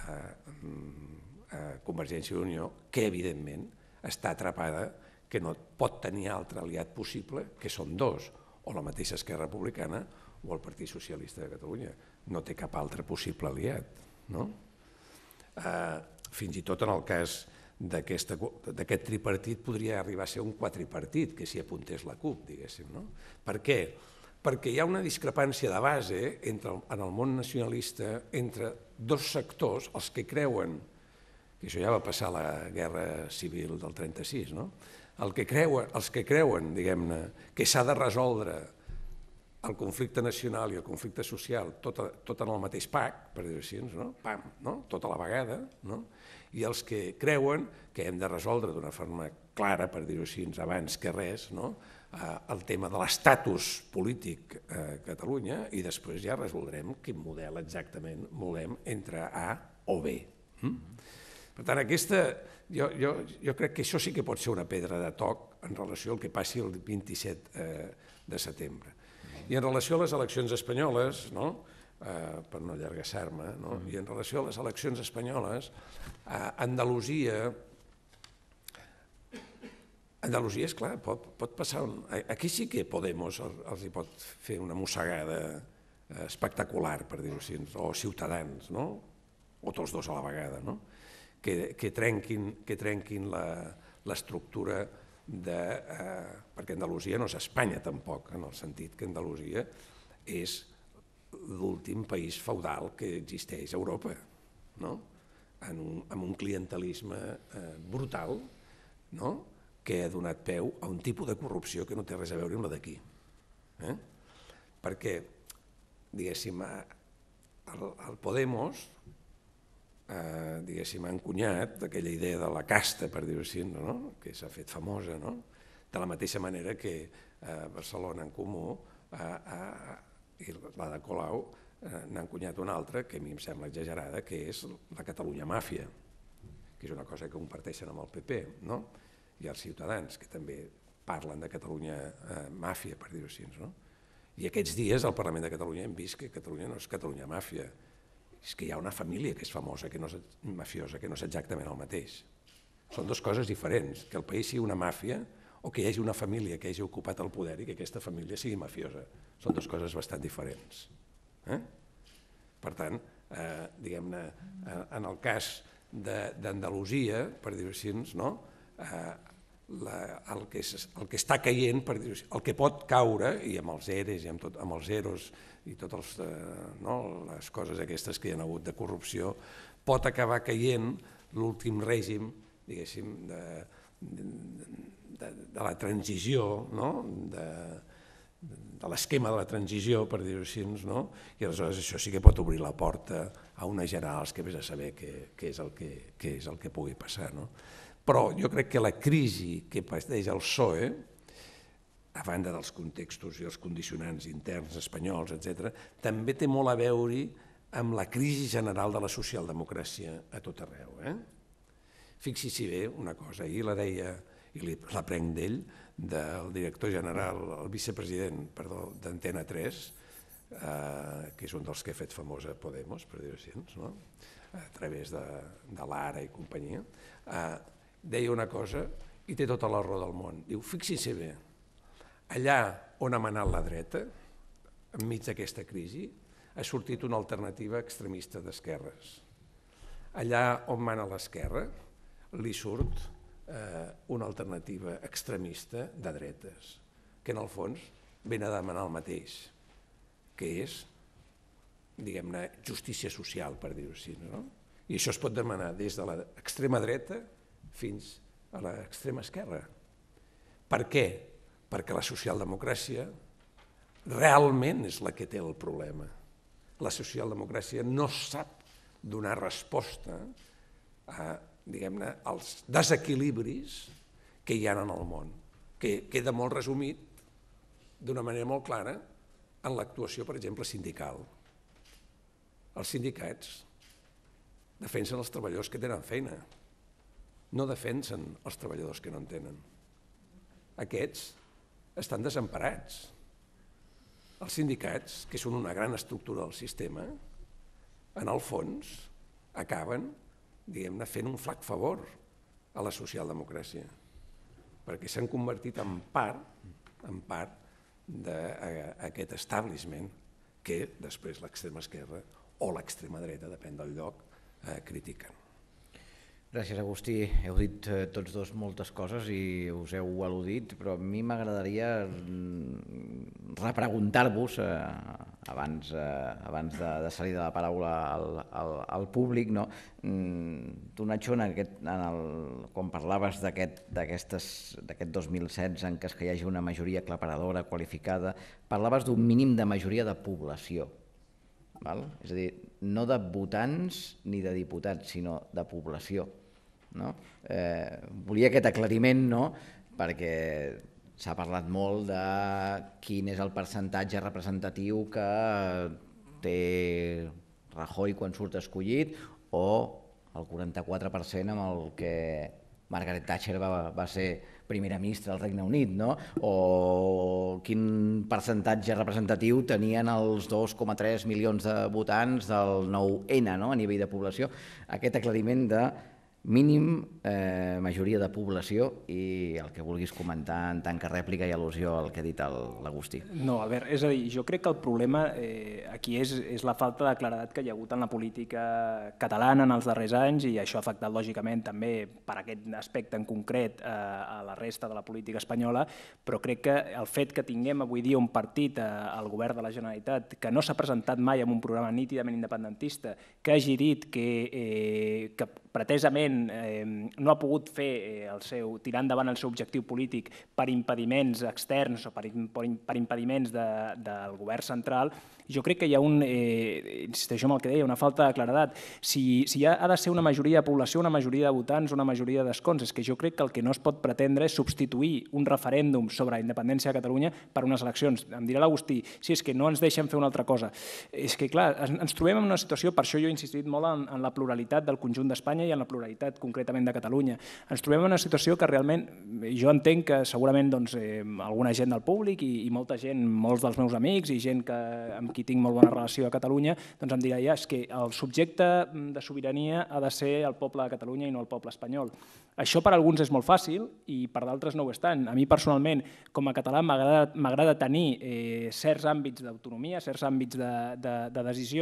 a Convergència i Unió, que evidentment està atrapada, que no pot tenir altre aliat possible, que són dos, o la mateixa Esquerra Republicana o el Partit Socialista de Catalunya. No té cap altre possible aliat. No? Eh, fins i tot en el cas d'aquest tripartit podria arribar a ser un quadripartit, que s'hi apuntés la CUP, diguéssim. No? Per què? Perquè hi ha una discrepància de base entre, en el món nacionalista entre dos sectors, els que creuen, que això ja va passar a la Guerra Civil del trenta-sis, no? El que creuen, els que creuen, diguem-ne, que s'ha de resoldre el conflicte nacional i el conflicte social tot, a, tot en el mateix pack, per dir-ho així, no? Pam, no? Tot a la vegada, no? I els que creuen que hem de resoldre d'una forma clara, per dir-ho així, abans que res, no? El tema de l'estatus polític a Catalunya i després ja resoldrem quin model exactament volem entre A o B. Per tant, aquesta, jo, jo, jo crec que això sí que pot ser una pedra de toc en relació al que passi el vint-i-set de setembre. I en relació a les eleccions espanyoles, no? Uh, per no allargassar-me, no? I en relació a les eleccions espanyoles, uh, Andalusia, Andalusia, esclar, pot, pot passar... Un... Aquí sí que Podemos els, els hi pot fer una mossegada espectacular, per dir-ho així, o Ciutadans, no? O tots dos a la vegada, no? Que, que trenquin, que trenquin l'estructura de... Uh, perquè Andalusia no és Espanya tampoc, en el sentit que Andalusia és l'últim país feudal que existeix a Europa, no? En un, amb un clientelisme eh, brutal, no? Que ha donat peu a un tipus de corrupció que no té res a veure amb la d'aquí. Eh? Perquè, diguéssim, el, el Podemos, eh, diguéssim, ha encunyat aquella idea de la casta, per dir-ho així, no? Que s'ha fet famosa, no? De la mateixa manera que eh, Barcelona en Comú ha, ha i la de Colau eh, n'ha encunyat una altra que a mi em sembla exagerada, que és la Catalunya Màfia, que és una cosa que comparteixen amb el P P, no? I els Ciutadans, que també parlen de Catalunya eh, Màfia, per dir-ho així. No? I aquests dies al Parlament de Catalunya hem vist que Catalunya no és Catalunya Màfia, és que hi ha una família que és famosa, que no és mafiosa, que no és exactament el mateix. Són dues coses diferents, que el país sigui una màfia o que hi hagi una família que hagi ocupat el poder i que aquesta família sigui mafiosa. Són dues coses bastant diferents. Eh? Per tant, eh, diguem-ne, eh, en el cas d'Andalusia, per dir-ho així, no? eh, la, el, que és, el que està caient, per dir-ho així, el que pot caure, i amb els ERES i amb, tot, amb els EROs i totes eh, no? les coses aquestes que hi ha hagut de corrupció, pot acabar caient l'últim règim, diguéssim, de, de, de, de la transició, no? de, de l'esquema de la transició, per dir-ho així, no? I aleshores això sí que pot obrir la porta a unes generals que vés a saber què, què, és, el que, què és el que pugui passar. No? Però jo crec que la crisi que pateix el P S O E, a banda dels contextos i els condicionants interns espanyols, etcètera, també té molt a veure amb la crisi general de la socialdemocràcia a tot arreu. Eh? Fixi-s'hi bé una cosa, ahir la deia, i la prenc d'ell, del director general, el vicepresident, perdó, d'Antena tres, eh, que és un dels que ha fet famosa Podemos, per dir-ho així, no? A través de, de l'Ara i companyia, eh, deia una cosa i té tota la raó del món. Diu, fixi-s'hi bé, allà on ha manat la dreta, enmig d'aquesta crisi, ha sortit una alternativa extremista d'esquerres. Allà on mana l'esquerra, li surt eh, una alternativa extremista de dretes, que en el fons ven a demanar el mateix, que és, diguem-ne, justícia social, per dir-ho així. No? I això es pot demanar des de l'extrema dreta fins a l'extrema esquerra. Per què? Perquè la socialdemocràcia realment és la que té el problema. La socialdemocràcia no sap donar resposta a, diguem-ne, als desequilibris que hi ha en el món, que queda molt resumit d'una manera molt clara en l'actuació, per exemple, sindical. Els sindicats defensen els treballadors que tenen feina, no defensen els treballadors que no en tenen. Aquests estan desemparats. Els sindicats, que són una gran estructura del sistema, en el fons acaben, diguem-ne, fent un flac favor a la socialdemocràcia, perquè s'han convertit en part, en part d'aquest establishment que després l'extrema esquerra o l'extrema dreta, depèn del lloc, eh, critiquen. Gràcies, Agustí. Heu dit eh, tots dos moltes coses i us heu al·ludit, però a mi m'agradaria repreguntar-vos, eh, abans, eh, abans de, de salir de la paraula al, al, al públic, no? Donatxo, en aquest, en el, quan parlaves d'aquest d'aquest dos mil setze en què es que hi hagi una majoria aclaparadora, qualificada, parlaves d'un mínim de majoria de població. Val? És a dir, no de votants ni de diputats, sinó de població. No? Eh, volia aquest aclariment, no? Perquè s'ha parlat molt de quin és el percentatge representatiu que té Rajoy quan surt escollit o el quaranta-quatre per cent amb el que Margaret Thatcher va, va ser primera ministra del Regne Unit, no? O quin percentatge representatiu tenien els dos coma tres milions de votants del nou ena, no? A nivell de població. Aquest aclariment de mínim eh, majoria de població i el que vulguis comentar en tant que rèplica i al·lusió al que ha dit l'Agustí. No, Albert, és a dir, jo crec que el problema eh, aquí és, és la falta de claredat que hi ha hagut en la política catalana en els darrers anys i això ha afectat lògicament també per aquest aspecte en concret eh, a la resta de la política espanyola, però crec que el fet que tinguem avui dia un partit eh, al govern de la Generalitat que no s'ha presentat mai amb un programa nítidament independentista, que hagi dit que, eh, que pretesament Eh, no ha pogut fer eh, el seu, tirar endavant el seu objectiu polític per impediments externs o per, per, per impediments de, del govern central, jo crec que hi ha un, eh, insisteixo en el que deia, una falta de claredat. Si, si ha, ha de ser una majoria de població, una majoria de votants, una majoria d'escons, és que jo crec que el que no es pot pretendre és substituir un referèndum sobre la independència de Catalunya per unes eleccions. Em dirà l'Agustí, si és que no ens deixen fer una altra cosa. És que, clar, ens trobem en una situació, per això jo he insistit molt en, en la pluralitat del conjunt d'Espanya i en la pluralitat concretament de Catalunya. Ens trobem en una situació que realment, jo entenc que segurament doncs, eh, alguna gent del públic i, i molta gent, molts dels meus amics i gent que, amb qui tinc molt bona relació a Catalunya, doncs em dirà, ja, és que el subjecte de sobirania ha de ser el poble de Catalunya i no el poble espanyol. Això per alguns és molt fàcil i per d'altres no ho és tant. A mi personalment, com a català, m'agrada tenir eh, certs àmbits d'autonomia, certs àmbits de, de, de decisió,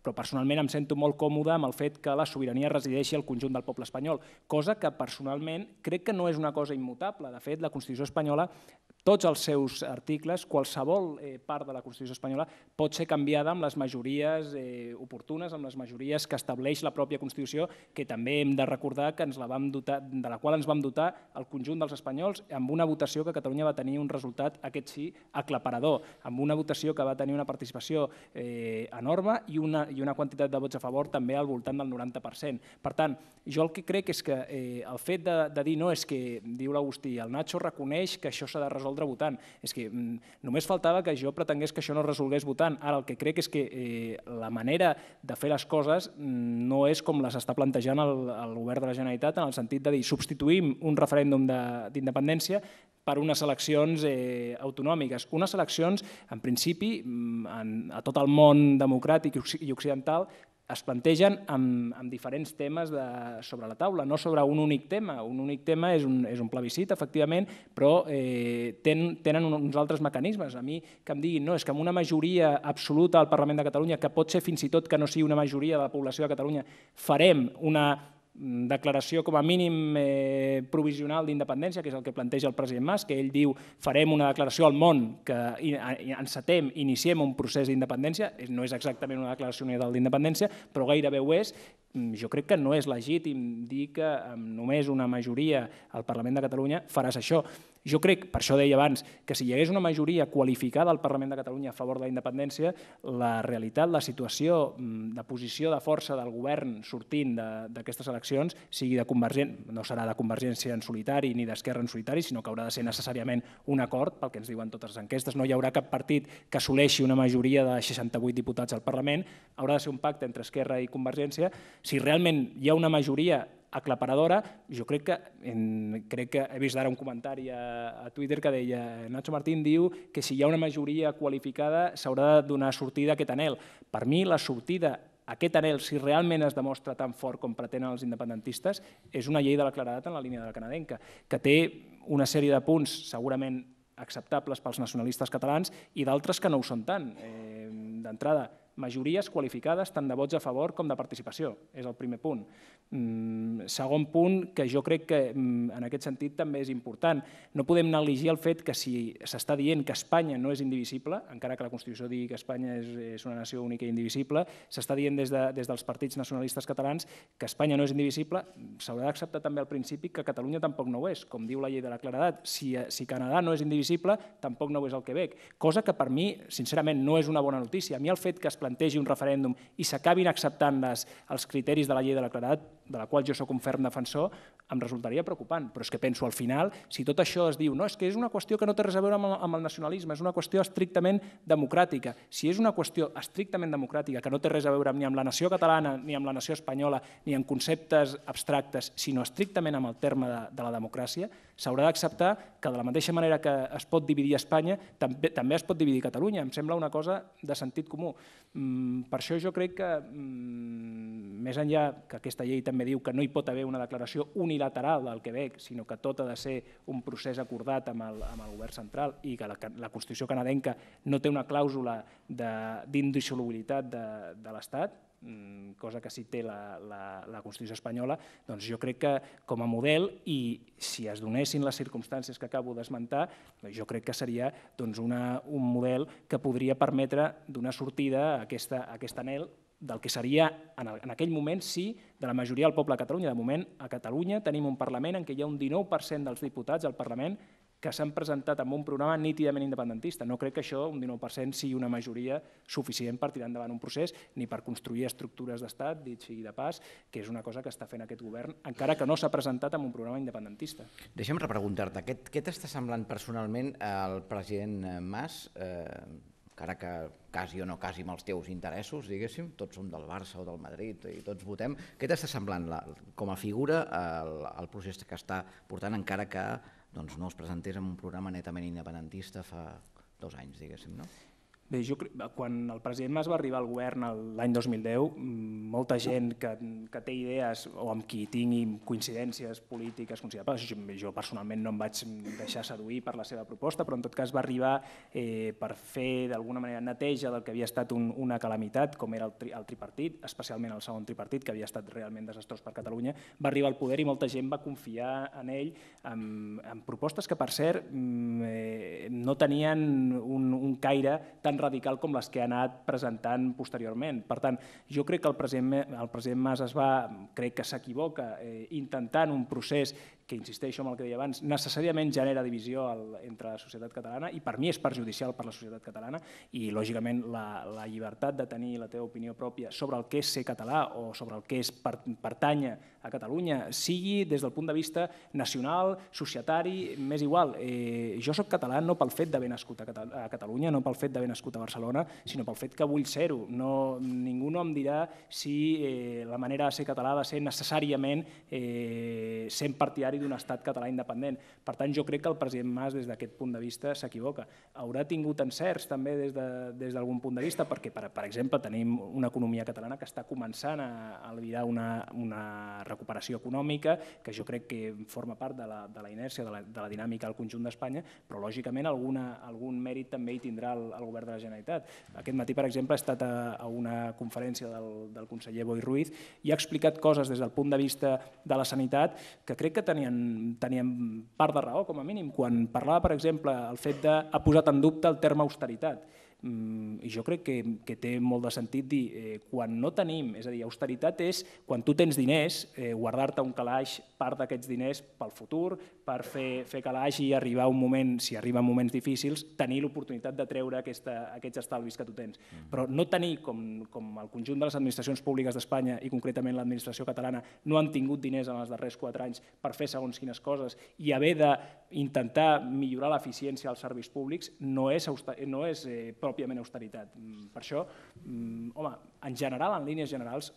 però personalment em sento molt còmode amb el fet que la sobirania resideixi al conjunt del poble espanyol, cosa que personalment crec que no és una cosa immutable. De fet, la Constitució espanyola, tots els seus articles, qualsevol eh, part de la Constitució espanyola pot ser canviada amb les majories eh, oportunes, amb les majories que estableix la pròpia Constitució, que també hem de recordar que ens la vam dotar, de la qual ens vam dotar el conjunt dels espanyols amb una votació que Catalunya va tenir un resultat, aquest sí, aclaparador, amb una votació que va tenir una participació eh, enorme i una, i una quantitat de vots a favor també al voltant del noranta per cent. Per tant, jo el que crec és que eh, el fet de, de dir no és que, diu l'Agustí, el Nacho reconeix que això s'ha de resoldre votant. És que mm, només faltava que jo pretengués que això no es resolgués votant. Ara el que crec és que eh, la manera de fer les coses mm, no és com les està plantejant el, el govern de la Generalitat, en el sentit de dir substituïm un referèndum d'independència per unes eleccions eh, autonòmiques. Unes eleccions, en principi, en, a tot el món democràtic i occidental, es plantegen amb, amb diferents temes de, sobre la taula, no sobre un únic tema. Un únic tema és un, és un plebiscit, efectivament, però eh, ten, tenen uns altres mecanismes. A mi que em diguin, no, és que amb una majoria absoluta al Parlament de Catalunya, que pot ser fins i tot que no sigui una majoria de la població de Catalunya, farem una declaració com a mínim eh, provisional d'independència, que és el que planteja el president Mas, que ell diu farem una declaració al món que encetem, iniciem un procés d'independència, no és exactament una declaració unilateral d'independència, però gairebé ho és. Jo crec que no és legítim dir que amb només una majoria al Parlament de Catalunya faràs això. Jo crec, per això deia abans, que si hi hagués una majoria qualificada al Parlament de Catalunya a favor de la independència, la realitat, la situació de posició de força del govern sortint d'aquestes eleccions sigui de Convergència, no serà de Convergència en solitari ni d'Esquerra en solitari, sinó que haurà de ser necessàriament un acord, pel que ens diuen totes les enquestes. No hi haurà cap partit que assoleixi una majoria de seixanta-vuit diputats al Parlament, haurà de ser un pacte entre Esquerra i Convergència. Si realment hi ha una majoria aclaparadora, jo crec que, en, crec que he vist ara un comentari a, a Twitter que deia Nacho Martín diu que si hi ha una majoria qualificada s'haurà de donar sortida a aquest anhel. Per mi la sortida a aquest anhel, si realment es demostra tan fort com pretenen els independentistes, és una llei de la claredat en la línia de la canadenca, que té una sèrie de punts segurament acceptables pels nacionalistes catalans i d'altres que no ho són tant. Eh, D'entrada, majories qualificades tant de vots a favor com de participació, és el primer punt. Mm, segon punt, que jo crec que mm, en aquest sentit també és important. No podem negligir el fet que si s'està dient que Espanya no és indivisible, encara que la Constitució digui que Espanya és, és una nació única i indivisible, s'està dient des, de, des dels partits nacionalistes catalans que Espanya no és indivisible, s'haurà d'acceptar també el principi que Catalunya tampoc no ho és, com diu la llei de la claredat. Si, si Canadà no és indivisible, tampoc no ho és el Quebec, cosa que per mi, sincerament, no és una bona notícia. A mi el fet que es plantegi un referèndum i s'acabin acceptant les, els criteris de la llei de la claredat, de la qual jo sóc un ferm defensor, em resultaria preocupant. Però és que penso, al final, si tot això es diu no, és que és una qüestió que no té res a veure amb el, amb el nacionalisme, és una qüestió estrictament democràtica. Si és una qüestió estrictament democràtica, que no té res a veure ni amb la nació catalana, ni amb la nació espanyola, ni amb conceptes abstractes, sinó estrictament amb el terme de, de la democràcia, s'haurà d'acceptar que de la mateixa manera que es pot dividir Espanya, també, també es pot dividir Catalunya. Em sembla una cosa de sentit comú. Mm, per això jo crec que, mm, més enllà que aquesta llei també diu que no hi pot haver una declaració unilateral del Quebec, sinó que tot ha de ser un procés acordat amb el, amb el govern central i que la, la Constitució canadenca no té una clàusula d'indissolubilitat de, de, de l'Estat, cosa que sí té la, la, la Constitució espanyola, doncs jo crec que com a model, i si es donessin les circumstàncies que acabo d'esmentar, jo crec que seria doncs, una, un model que podria permetre donar sortida a, aquesta, a aquest anhel del que seria, en, el, en aquell moment, sí, de la majoria del poble de Catalunya. De moment, a Catalunya tenim un Parlament en què hi ha un dinou per cent dels diputats al Parlament que s'han presentat amb un programa nítidament independentista. No crec que això, un dinou per cent, sigui una majoria suficient per tirar endavant un procés ni per construir estructures d'estat, dit sigui de pas, que és una cosa que està fent aquest govern, encara que no s'ha presentat amb un programa independentista. Deixa'm repreguntar-te, què, què t'està semblant personalment el president Mas, eh, encara que quasi o no quasi amb els teus interessos, diguéssim, tots som del Barça o del Madrid i tots votem, què t'està semblant la, com a figura el, el procés que està portant, encara que doncs, no es presentés amb un programa netament independentista fa dos anys, diguéssim, no? Bé, jo, quan el president Mas va arribar al govern l'any dos mil deu, molta gent que, que té idees o amb qui tingui coincidències polítiques considerables, jo, jo personalment no em vaig deixar seduir per la seva proposta, però en tot cas va arribar eh, per fer d'alguna manera neteja del que havia estat un, una calamitat, com era el, tri, el tripartit, especialment el segon tripartit, que havia estat realment desastrós per Catalunya, va arribar al poder i molta gent va confiar en ell amb, amb propostes que, per cert, eh, no tenien un, un caire tan radical com les que ha anat presentant posteriorment. Per tant, jo crec que el president, el president Mas es va, crec que s'equivoca, eh, intentant un procés que, insisteixo en el que deia abans, necessàriament genera divisió al, entre la societat catalana i per mi és perjudicial per la societat catalana i, lògicament, la, la llibertat de tenir la teva opinió pròpia sobre el que és ser català o sobre el que és per, pertànyer a Catalunya, sigui des del punt de vista nacional, societari, m'és igual. Eh, jo soc català no pel fet d'haver nascut a, Catal a Catalunya, no pel fet d'haver nascut a Barcelona, sinó pel fet que vull ser-ho. No, ningú no em dirà si eh, la manera de ser català ha de ser necessàriament eh, sent partidari d'un estat català independent. Per tant, jo crec que el president Mas, des d'aquest punt de vista, s'equivoca. Haurà tingut encerts també des d'algun de, punt de vista, perquè, per, per exemple, tenim una economia catalana que està començant a albirar una, una recuperació econòmica, que jo crec que forma part de la, de la inèrcia, de la, de la dinàmica al conjunt d'Espanya, però, lògicament, alguna, algun mèrit també hi tindrà el, el govern de la Generalitat. Aquest matí, per exemple, he estat a, a una conferència del, del conseller Boi Ruiz i ha explicat coses des del punt de vista de la sanitat que crec que tenien, tenien part de raó, com a mínim, quan parlava, per exemple, el fet de ha posat en dubte el terme austeritat. I jo crec que, que té molt de sentit dir, eh, quan no tenim, és a dir, austeritat és quan tu tens diners, eh, guardar-te un calaix, part d'aquests diners pel futur, per fer, fer calaix i arribar a un moment, si arriba a moments difícils, tenir l'oportunitat de treure aquesta, aquests estalvis que tu tens. Però no tenir, com, com el conjunt de les administracions públiques d'Espanya i concretament l'administració catalana, no han tingut diners en els darrers quatre anys per fer segons quines coses i haver d'intentar millorar l'eficiència dels serveis públics no és, no és eh, pròpiament austeritat. Per això, home, en general, en línies generals,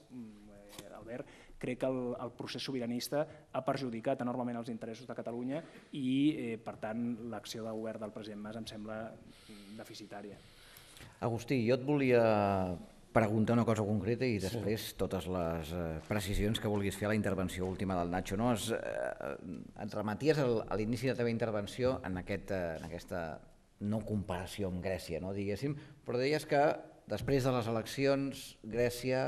Albert, crec que el, el procés sobiranista ha perjudicat enormement els interessos de Catalunya i, eh, per tant, l'acció de govern del president Mas em sembla deficitària. Agustí, jo et volia preguntar una cosa concreta i després sí. totes les eh, precisions que vulguis fer a la intervenció última del Nacho. No? Es, eh, et rematies al, a l'inici de la teva intervenció en, aquest, eh, en aquesta no comparació amb Grècia, no, diguéssim, però deies que després de les eleccions Grècia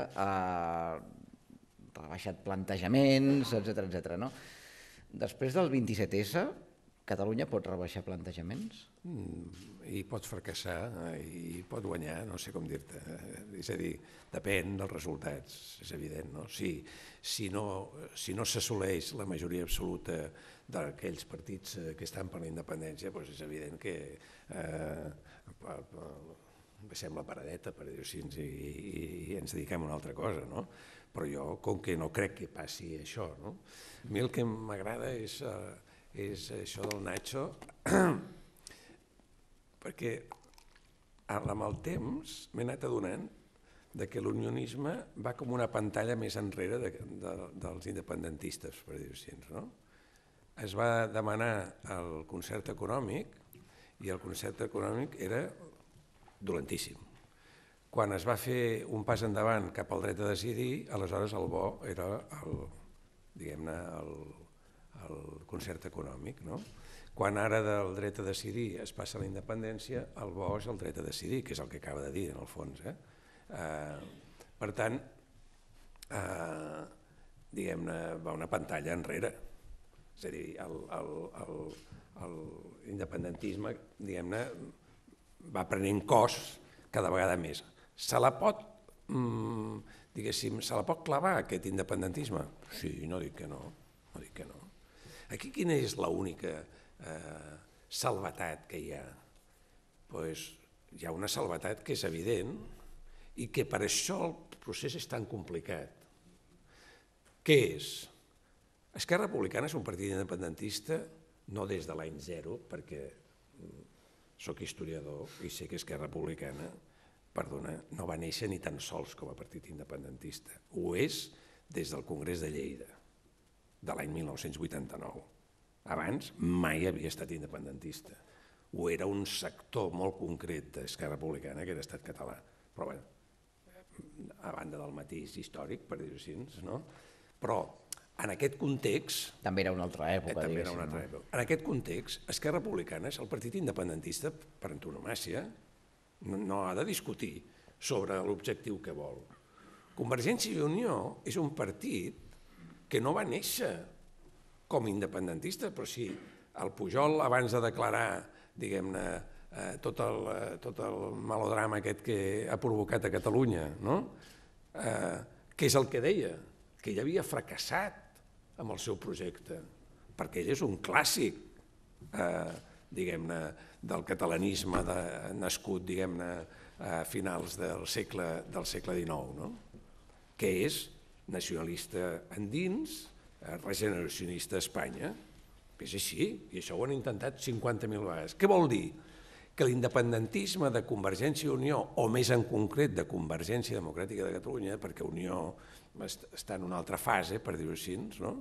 ha rebaixat plantejaments, etcètera, etcètera, no? Després del vint-i-set essa, Catalunya pot rebaixar plantejaments? Mm, I pot fracassar i pot guanyar, no sé com dir-te. És a dir, depèn dels resultats, és evident, no? Si, si no, si no s'assoleix la majoria absoluta d'aquells partits que estan per la independència, doncs és evident que eh, baixem la paradeta, per dir-ho així, i, i, i ens dediquem a una altra cosa, no? Però jo, com que no crec que passi això, no? A mi el que m'agrada és... Eh, és això del Nacho, perquè amb el temps m'he anat adonant que l'unionisme va com una pantalla més enrere de, de, dels independentistes, per dir-ho així, no? Es va demanar el concert econòmic i el concert econòmic era dolentíssim. Quan es va fer un pas endavant cap al dret a decidir, aleshores el bo era el, diguem-ne, el el concert econòmic, no? Quan ara del dret a decidir es passa a la independència, el bo és el dret a decidir, que és el que acaba de dir, en el fons. Eh? Eh, per tant, eh, diguem-ne, va una pantalla enrere. És a dir, el, el, el, el independentisme, diguem-ne, va prenent cos cada vegada més. Se la pot, mm, diguéssim, se la pot clavar, aquest independentisme? Sí, no dic que no, no dic que no. Aquí quina és l'única eh, salvetat que hi ha? Pues hi ha una salvetat que és evident i que per això el procés és tan complicat. Què és? Esquerra Republicana és un partit independentista no des de l'any zero, perquè soc historiador i sé que Esquerra Republicana, perdona, no va néixer ni tan sols com a partit independentista. Ho és des del Congrés de Lleida, de l'any mil nou-cents vuitanta-nou. Abans mai havia estat independentista. o era un sector molt concret d'Esquerra Republicana, que era Estat Català. Però bé, a banda del mateix històric, per dir-ho així, no? Però en aquest context... També era una altra època, també era diguéssim. una altra època. En aquest context, Esquerra Republicana és el partit independentista per antonomàcia, no ha de discutir sobre l'objectiu que vol. Convergència i Unió és un partit que no va néixer com independentista, però sí, el Pujol, abans de declarar, diguem-ne, tot el melodrama aquest que ha provocat a Catalunya, què és el que deia? Que ell havia fracassat amb el seu projecte, perquè ell és un clàssic, diguem-ne, del catalanisme nascut, diguem-ne, a finals del segle dinou, que és nacionalista endins, regeneracionista a Espanya, que és així, i això ho han intentat cinquanta mil vegades. Què vol dir? Que l'independentisme de Convergència i Unió, o més en concret de Convergència Democràtica de Catalunya, perquè Unió està en una altra fase, per dir-ho així,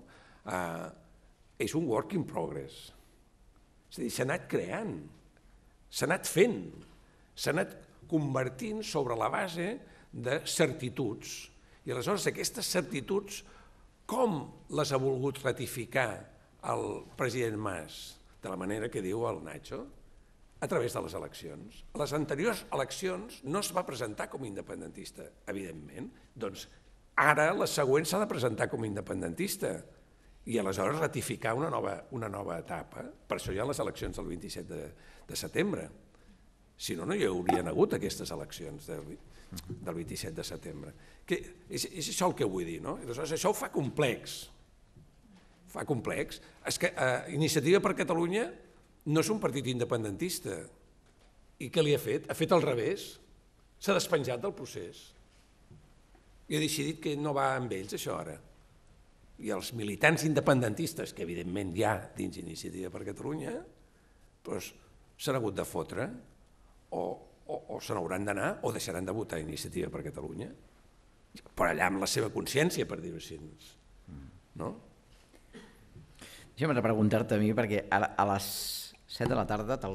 és un work in progress. És a dir, s'ha anat creant, s'ha anat fent, s'ha anat convertint sobre la base de certituds. I aleshores aquestes certituds, com les ha volgut ratificar el president Mas, de la manera que diu el Nacho? A través de les eleccions. A les anteriors eleccions no es va presentar com a independentista, evidentment. Doncs ara la següent s'ha de presentar com a independentista i aleshores ratificar una nova etapa. Per això hi ha les eleccions del vint-i-set de setembre. Si no, no hi haurien hagut aquestes eleccions del vint-i-set de setembre. És això el que vull dir, no? Aleshores això ho fa complex. Fa complex. És que Iniciativa per Catalunya no és un partit independentista. I què li ha fet? Ha fet al revés. S'ha despenjat del procés. I ha decidit que no va amb ells, això ara. I els militants independentistes, que evidentment hi ha dins Iniciativa per Catalunya, s'han hagut de fotre, o se n'hauran d'anar, o deixaran de votar Iniciativa per Catalunya. Però allà amb la seva consciència, per dir-ho així. No? Deixa'm preguntar-te a mi, perquè a les set de la tarda, tal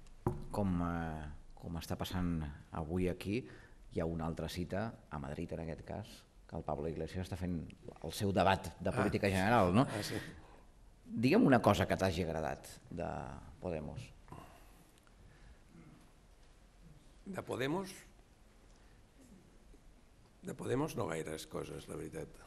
com està passant avui aquí, hi ha una altra cita, a Madrid en aquest cas, que el Pablo Iglesias està fent el seu debat de política general, no? Digue'm una cosa que t'hagi agradat de Podemos. De Podemos? De Podemos no gaires coses, la veritat.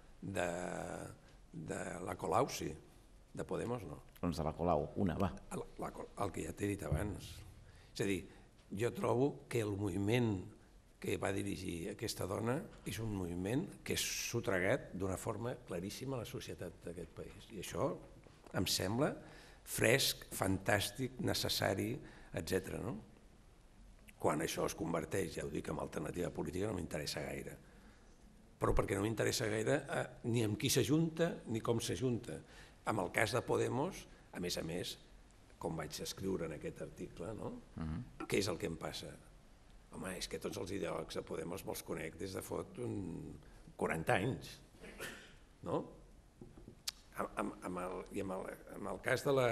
De la Colau sí, de Podemos no. Doncs de la Colau, una, va. El que ja t'he dit abans. És a dir, jo trobo que el moviment que va dirigir aquesta dona és un moviment que és sotregat d'una forma claríssima a la societat d'aquest país. I això em sembla fresc, fantàstic, necessari, etcètera. Quan això es converteix, ja ho dic, en alternativa política no m'interessa gaire. Però perquè no m'interessa gaire ni amb qui s'ajunta ni com s'ajunta. En el cas de Podemos, a més a més, com vaig escriure en aquest article, què és el que em passa? Home, és que tots els ideòlegs de Podemos me'ls conec des de fot quaranta anys, no? I en el cas de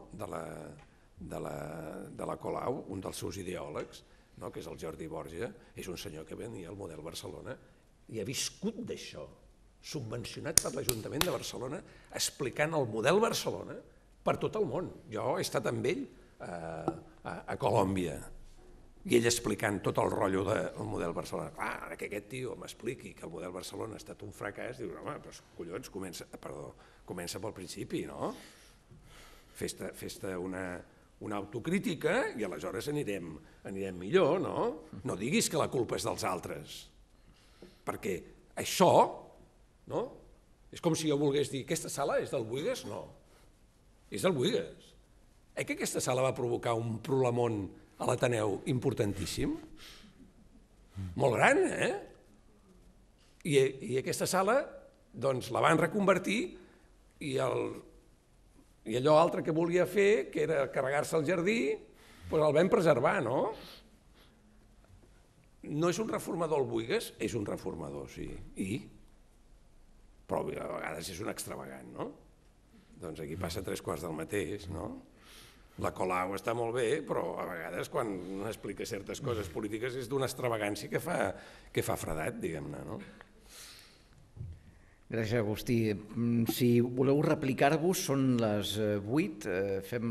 la Colau, un dels seus ideòlegs, que és el Jordi Borja, és un senyor que venia al model Barcelona i ha viscut d'això, subvencionat per l'Ajuntament de Barcelona, explicant el model Barcelona per tot el món. Jo he estat amb ell a Colòmbia, i ell explicant tot el rotllo del model Barcelona. Clar, ara que aquest tio m'expliqui que el model Barcelona ha estat un fracàs, dius, home, doncs collons, comença pel principi, no? Fes-te una autocrítica i aleshores anirem millor, no? No diguis que la culpa és dels altres, perquè això, no? És com si jo volgués dir, aquesta sala és del Buigas? No, és del Buigas. Eh que aquesta sala va provocar un problemón a l'Ateneu importantíssim, molt gran, eh? I aquesta sala, doncs, la van reconvertir i allò altre que volia fer, que era carregar-se el jardí, doncs el vam preservar, no? No és un reformador el Buigas? És un reformador, sí. I? Però a vegades és un extravagant, no? Doncs aquí passa tres quarts del mateix, no? La Colau està molt bé, però a vegades quan explica certes coses polítiques és d'una extravagància que fa, que fa fredat, diguem-ne, no? Gràcies, Agustí. Si voleu replicar-vos, són les vuit, fem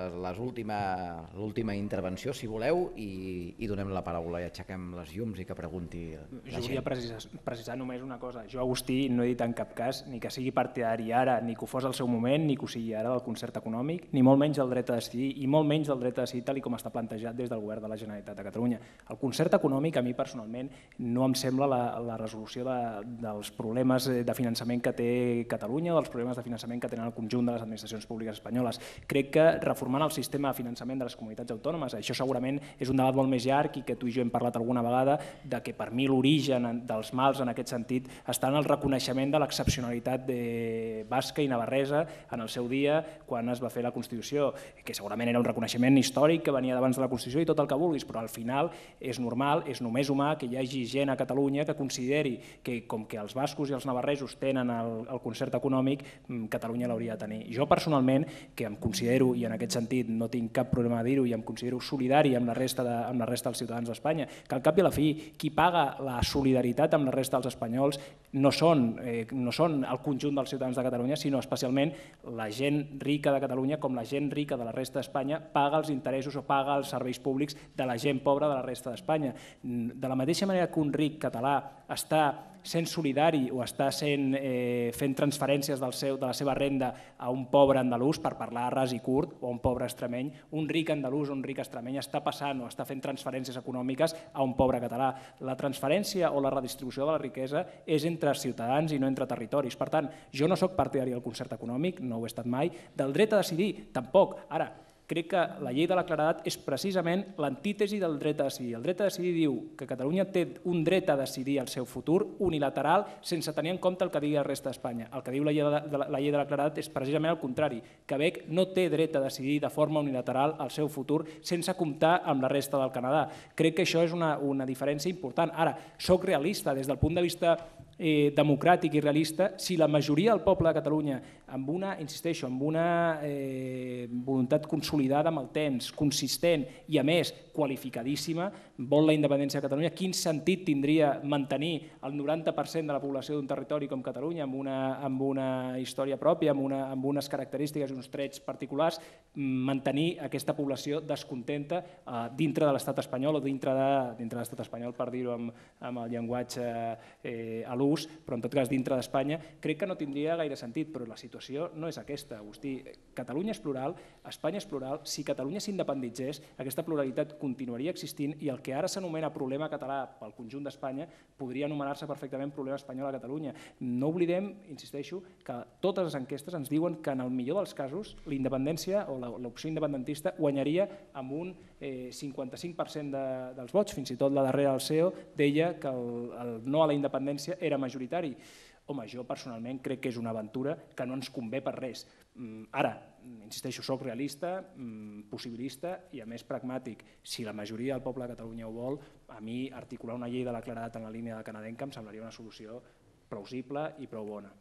l'última intervenció, si voleu, i, i donem la paraula i aixequem les llums i que pregunti la gent. Jo volia precisar, precisar només una cosa. Jo, Agustí, no he dit en cap cas ni que sigui partidari ara, ni que ho fos al seu moment, ni que ho sigui ara del concert econòmic, ni molt menys del dret a decidir, i molt menys del dret a decidir tal com està plantejat des del govern de la Generalitat de Catalunya. El concert econòmic, a mi personalment, no em sembla la, la resolució de, dels problemes de finançament que té Catalunya o dels problemes de finançament que tenen el conjunt de les administracions públiques espanyoles. Crec que reformant el sistema de finançament de les comunitats autònomes, això segurament és un debat molt més llarg i que tu i jo hem parlat alguna vegada de que per mi l'origen dels mals en aquest sentit està en el reconeixement de l'excepcionalitat basca i navarresa en el seu dia quan es va fer la Constitució, que segurament era un reconeixement històric que venia d'abans de la Constitució i tot el que vulguis, però al final és normal, és només humà que hi hagi gent a Catalunya que consideri que com que els bascos i els navarresos tenen el, el concert econòmic, Catalunya l'hauria de tenir. Jo personalment, que em considero, i en aquest sentit no tinc cap problema a dir-ho, i em considero solidari amb la resta, de, amb la resta dels ciutadans d'Espanya, que al cap i a la fi, qui paga la solidaritat amb la resta dels espanyols no són, eh, no són el conjunt dels ciutadans de Catalunya, sinó especialment la gent rica de Catalunya, com la gent rica de la resta d'Espanya, paga els interessos o paga els serveis públics de la gent pobra de la resta d'Espanya. De la mateixa manera que un ric català està sent solidari o està sent, eh, fent transferències del seu, de la seva renda a un pobre andalús, per parlar ras i curt, o un pobre extremeny, un ric andalús o un ric extremeny està passant o està fent transferències econòmiques a un pobre català. La transferència o la redistribució de la riquesa és entre ciutadans i no entre territoris. Per tant, jo no soc partidari del concert econòmic, no ho he estat mai, del dret a decidir, tampoc. Ara, crec que la llei de la claredat és precisament l'antítesi del dret a decidir. El dret a decidir diu que Catalunya té un dret a decidir el seu futur unilateral sense tenir en compte el que digui el resta d'Espanya. El que diu la llei de la, la llei de la claredat és precisament el contrari. Quebec no té dret a decidir de forma unilateral el seu futur sense comptar amb la resta del Canadà. Crec que això és una, una diferència important. Ara, soc realista des del punt de vista Eh, democràtic i realista, si la majoria del poble de Catalunya, amb una, insisteixo, amb una eh, voluntat consolidada amb el temps, consistent i a més qualificadíssima, vol la independència de Catalunya, quin sentit tindria mantenir el noranta per cent de la població d'un territori com Catalunya amb una, amb una història pròpia, amb, una, amb unes característiques i uns trets particulars, mantenir aquesta població descontenta eh, dintre de l'estat espanyol o dintre de, dintre de l'estat espanyol, per dir-ho amb, amb el llenguatge eh, a l'ús, però en tot cas dintre d'Espanya, crec que no tindria gaire sentit, però la situació no és aquesta, Agustí. Catalunya és plural, Espanya és plural, si Catalunya s'independitzés, aquesta pluralitat continuaria existint i el que ara s'anomena problema català pel conjunt d'Espanya podria anomenar-se perfectament problema espanyol a Catalunya. No oblidem, insisteixo, que totes les enquestes ens diuen que en el millor dels casos la independència o l'opció independentista guanyaria amb un eh, cinquanta-cinc per cent de, dels vots, fins i tot la darrera del C E O deia que el, el no a la independència era majoritari. Home, jo personalment crec que és una aventura que no ens convé per res. Ara, insisteixo, soc realista, possibilista i a més pragmàtic. Si la majoria del poble de Catalunya ho vol, a mi articular una llei de la claredat en la línia de canadenca em semblaria una solució plausible i prou bona.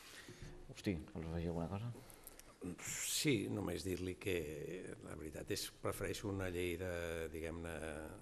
Hosti, vols afegir alguna cosa? Sí, només dir-li que la veritat és que prefereixo una llei de, diguem-ne,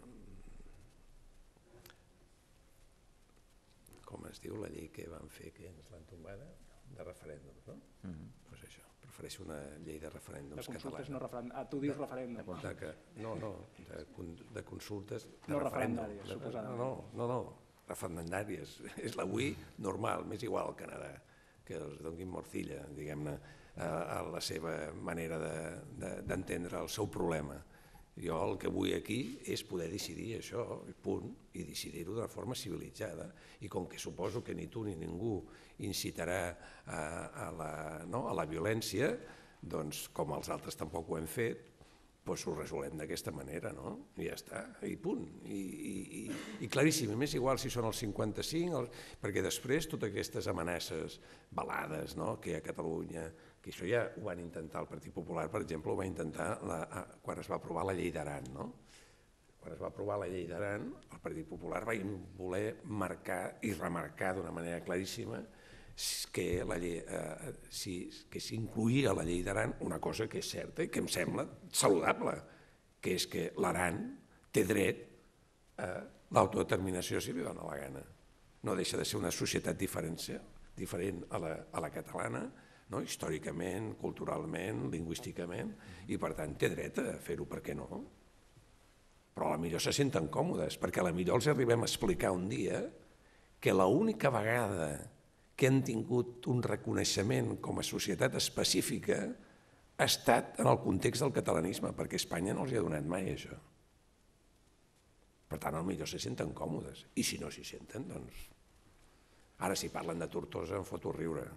com es diu la llei que van fer, que ens l'han tombada, de referèndums, no? Doncs això, prefereixo una llei de referèndums catalana. De consultes no referèndums. Ah, tu dius referèndum. No, no, de consultes... No referendàries, suposadament. No, no, no, referendàries. És l'avui normal, m'és igual al Canadà, que els donguin morcilla, diguem-ne, a la seva manera d'entendre el seu problema. Jo el que vull aquí és poder decidir això, punt, i decidir-ho d'una forma civilitzada. I com que suposo que ni tu ni ningú incitarà a la violència, doncs com els altres tampoc ho hem fet, doncs ho resolem d'aquesta manera, no? I ja està, i punt. I claríssim, a més igual si són els cinquanta-cinc, perquè després totes aquestes amenaces velades que hi ha a Catalunya, que això ja ho van intentar el Partit Popular, per exemple, ho va intentar quan es va aprovar la llei d'Aran, no? Quan es va aprovar la llei d'Aran, el Partit Popular va voler marcar i remarcar d'una manera claríssima que la llei, eh, si, que s'incluïa a la llei d'Aran una cosa que és certa i que em sembla saludable, que és que l'Aran té dret a l'autodeterminació si li dona la gana. No deixa de ser una societat diferent, diferent a la, a la catalana, no? Històricament, culturalment, lingüísticament, i per tant té dret a fer-ho, per què no? Però a la millor se senten còmodes, perquè a la millor els arribem a explicar un dia que l'única vegada que han tingut un reconeixement com a societat específica ha estat en el context del catalanisme, perquè Espanya no els hi ha donat mai això. Per tant, potser se senten còmodes, i si no s'hi senten, doncs... Ara, si parlen de Tortosa, em foto riure.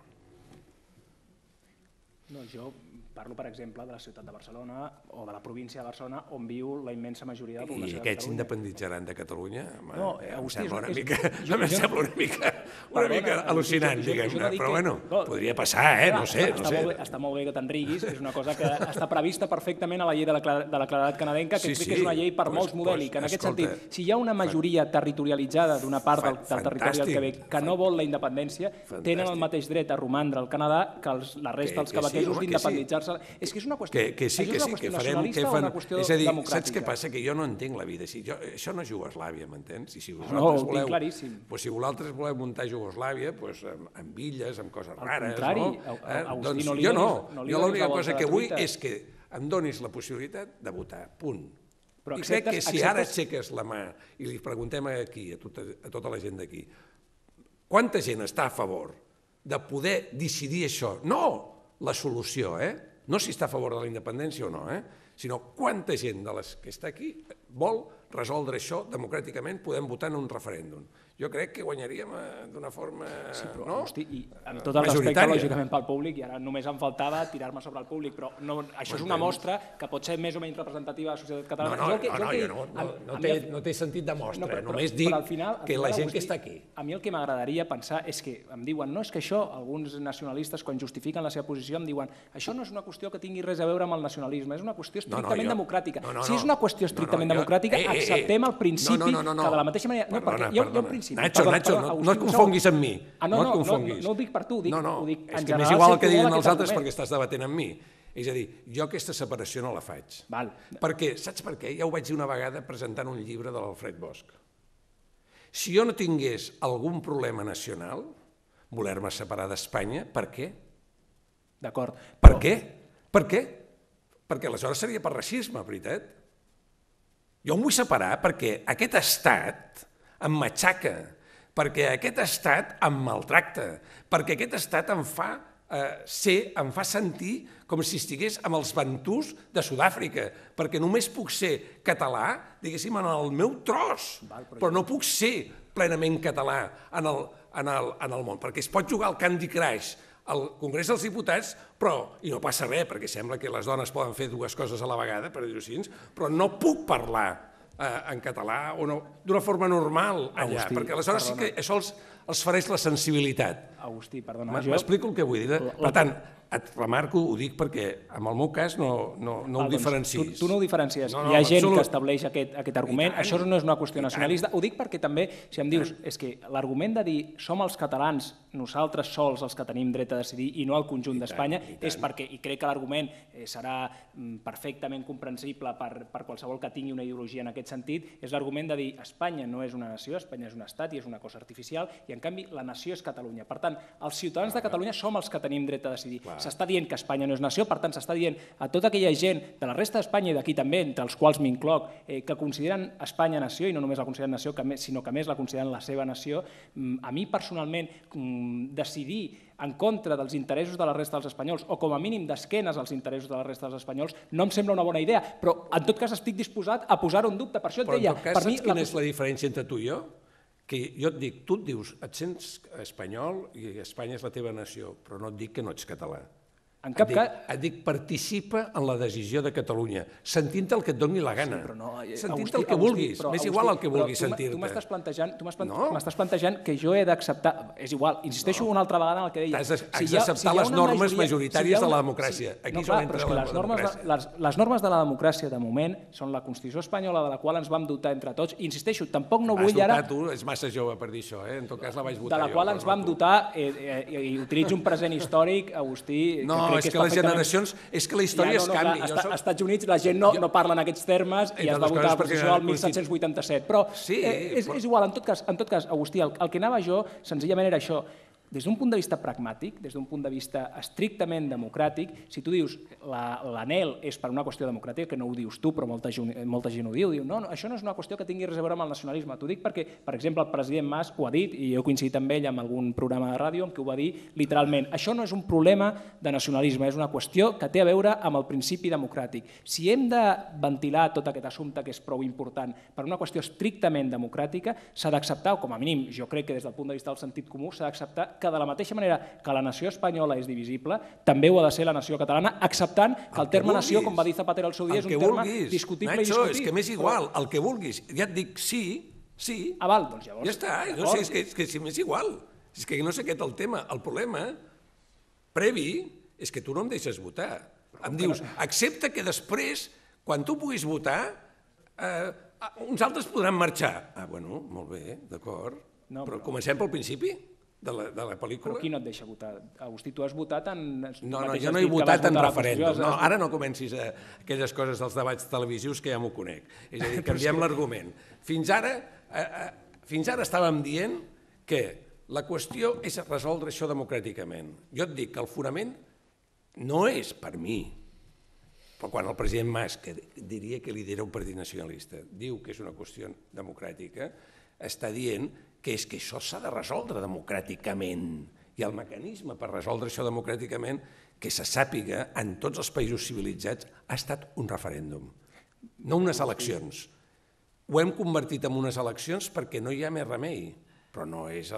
No, jo parlo, per exemple, de la ciutat de Barcelona o de la província de Barcelona, on viu la immensa majoria de la població de Catalunya. I aquests independitzaran de Catalunya? No, em sembla una mica, em sembla una mica, una mica al·lucinant, diguem-ne, però bueno, podria passar, eh? No sé, no sé. Està molt bé que te'n riguis, és una cosa que està prevista perfectament a la llei de la claredat canadenca, que crec que és una llei per molts modèlic. En aquest sentit, si hi ha una majoria territorialitzada d'una part del territori del Quebec que no vol la independència, tenen el mateix dret a romandre al Canadà que la resta dels quebequesos d'independitzar. És que és una qüestió, que, que sí, que sí, que farem, que fan, és a dir, democràtica. Saps què passa? Que jo no entenc la vida, si jo, això no és Iugoslàvia, m'entens? I si vosaltres no, ho voleu, tinc claríssim. Pues si vosaltres voleu muntar Iugoslàvia, pues, amb, amb illes, amb coses rares, al contrari, no? Eh? Doncs no jo no, no jo l'única cosa que vull és que em donis la possibilitat de votar, punt. Però I crec que si ara aixeques la mà i li preguntem aquí, a tota, a tota la gent d'aquí, quanta gent està a favor de poder decidir això? No la solució, eh? No si està a favor de la independència o no, eh? Sinó quanta gent de les que està aquí vol resoldre això democràticament, podem votar en un referèndum. Jo crec que guanyaríem d'una forma... Sí, però, no? hosti, i amb tot el respecte, lògicament, pel públic, i ara només em faltava tirar-me sobre el públic, però no, això és una mostra que pot ser més o menys representativa de la societat catalana. No, no, jo, no, no, jo no, no, no, té, no té sentit de mostra, no, però, només dic al final, al que final, la gent Agustí, que està aquí... A mi el que m'agradaria pensar és que em diuen, no, és que això, alguns nacionalistes, quan justifiquen la seva posició, em diuen, això no és una qüestió que tingui res a veure amb el nacionalisme, és una qüestió estrictament no, no, jo, democràtica. No, no, si és una qüestió estrictament no, no, jo, democràtica, eh, eh, acceptem el principi no, no, no, no, que de la mateixa manera... No, perdona, perquè jo, perdona. jo principi... Nacho, perdó, Nacho, perdó, no, no et confonguis amb mi. Ah, no, no, no, et confonguis. no, no ho dic per tu, dic, no, no, ho dic és en que general... m'és igual el que diuen els altres argument. perquè estàs debatent amb mi. És a dir, jo aquesta separació no la faig. Val. Perquè, saps per què? Ja ho vaig dir una vegada presentant un llibre de l'Alfred Bosch. Si jo no tingués algun problema nacional, voler-me separar d'Espanya, per què? D'acord. Per què? Per què? Perquè aleshores seria per racisme, veritat? Jo em vull separar perquè aquest estat em matxaca, perquè aquest estat em maltracta, perquè aquest estat em fa eh, ser, em fa sentir com si estigués amb els bantús de Sud-àfrica, perquè només puc ser català, diguéssim, en el meu tros, però no puc ser plenament català en el, en el, en el món, perquè es pot jugar al Candy Crush al Congrés dels Diputats, però, i no passa res, perquè sembla que les dones poden fer dues coses a la vegada, per dir-ho així, però no puc parlar eh, en català o no, d'una forma normal allà, Agustí, perquè aleshores perdona. Sí que això els, els fareix la sensibilitat. Agustí, perdona. M'explico el que vull dir. La, per tant, et remarco, ho dic perquè en el meu cas no, no, no ah, ho diferencis. Tu, tu no ho diferencies. No, no, Hi ha gent absolut. que estableix aquest, aquest argument. Això no és una qüestió nacionalista. Ho dic perquè també, si em dius, és que l'argument de dir som els catalans, nosaltres sols els que tenim dret a decidir i no el conjunt d'Espanya, és perquè, i crec que l'argument eh, serà perfectament comprensible per, per qualsevol que tingui una ideologia en aquest sentit, és l'argument de dir Espanya no és una nació, Espanya és un estat i és una cosa artificial, i en canvi la nació és Catalunya. Per tant, els ciutadans de Catalunya som els que tenim dret a decidir. S'està dient que Espanya no és nació, per tant s'està dient a tota aquella gent de la resta d'Espanya i d'aquí també, entre els quals m'incloc, eh, que consideren Espanya nació i no només la consideren nació, que més, sinó que més la consideren la seva nació, a mi personalment decidir en contra dels interessos de la resta dels espanyols o com a mínim d'esquenes als interessos de la resta dels espanyols no em sembla una bona idea, però en tot cas estic disposat a posar-ho en dubte. Per això et deia... Però en tot cas, saps quina és la diferència entre tu i jo? Que jo et dic, tu et dius, et sents espanyol i Espanya és la teva nació, però no et dic que no ets català. En cap cas... Et dic, participa en la decisió de Catalunya, sentint el que et doni la gana. Sentint el que vulguis, m'és igual el que vulguis sentir-te. Tu m'estàs plantejant, tu m'estàs plantejant que jo he d'acceptar... És igual, insisteixo una altra vegada en el que deia. Has d'acceptar les normes majoritàries de la democràcia. Aquí és on entra la democràcia. Les normes de la democràcia, de moment, són la Constitució espanyola, de la qual ens vam dotar entre tots. I insisteixo, tampoc no vull ara... Vas dotar tu, és massa jove per dir això, en tot cas la vaig votar jo. De la qual ens vam dotar, i utilitzo un present històric, Agustí... No, és que les generacions... És que la història es canvi. Als Estats Units la gent no parla en aquests termes i es va votar la Constitució el disset vuitanta-set. Però és igual, en tot cas, Agustí, el que anava jo senzillament era això. Des d'un punt de vista pragmàtic, des d'un punt de vista estrictament democràtic, si tu dius l'anhel és per una qüestió democràtica, que no ho dius tu, però molta gent ho diu, diu no, això no és una qüestió que tingui res a veure amb el nacionalisme. T'ho dic perquè, per exemple, el president Mas ho ha dit, i jo he coincidit amb ell en algun programa de ràdio en què ho va dir literalment. Això no és un problema de nacionalisme, és una qüestió que té a veure amb el principi democràtic. Si hem de ventilar tot aquest assumpte que és prou important per una qüestió estrictament democràtica, s'ha d'acceptar, o com a mínim jo crec que des del punt de vista del sentit comú s'ha d'acceptar que de la mateixa manera que la nació espanyola és divisible, també ho ha de ser la nació catalana, acceptant que el terme nació, com va dir Zapatero al seu dia, és un terme discutible i discutit. És que m'és igual, el que vulguis. Ja et dic sí, sí. Ah, val, doncs llavors... Ja està, és que m'és igual. És que no sé què és el tema. El problema previ és que tu no em deixes votar. Em dius, accepta que després, quan tu puguis votar, uns altres podran marxar. Ah, bueno, molt bé, d'acord. Però comencem pel principi de la pel·lícula. Però qui no et deixa votar? Agustí, tu has votat en... No, no, jo no he votat en referèndum. No, ara no comencis aquelles coses dels debats televisius que ja m'ho conec. És a dir, canviem l'argument. Fins ara, fins ara estàvem dient que la qüestió és resoldre això democràticament. Jo et dic que el fonament no és per mi, però quan el president Mas, que diria que lidera un partit nacionalista, diu que és una qüestió democràtica, està dient que és que això s'ha de resoldre democràticament. I el mecanisme per resoldre això democràticament, que se sàpiga en tots els països civilitzats, ha estat un referèndum, no unes eleccions. Ho hem convertit en unes eleccions perquè no hi ha més remei, però no és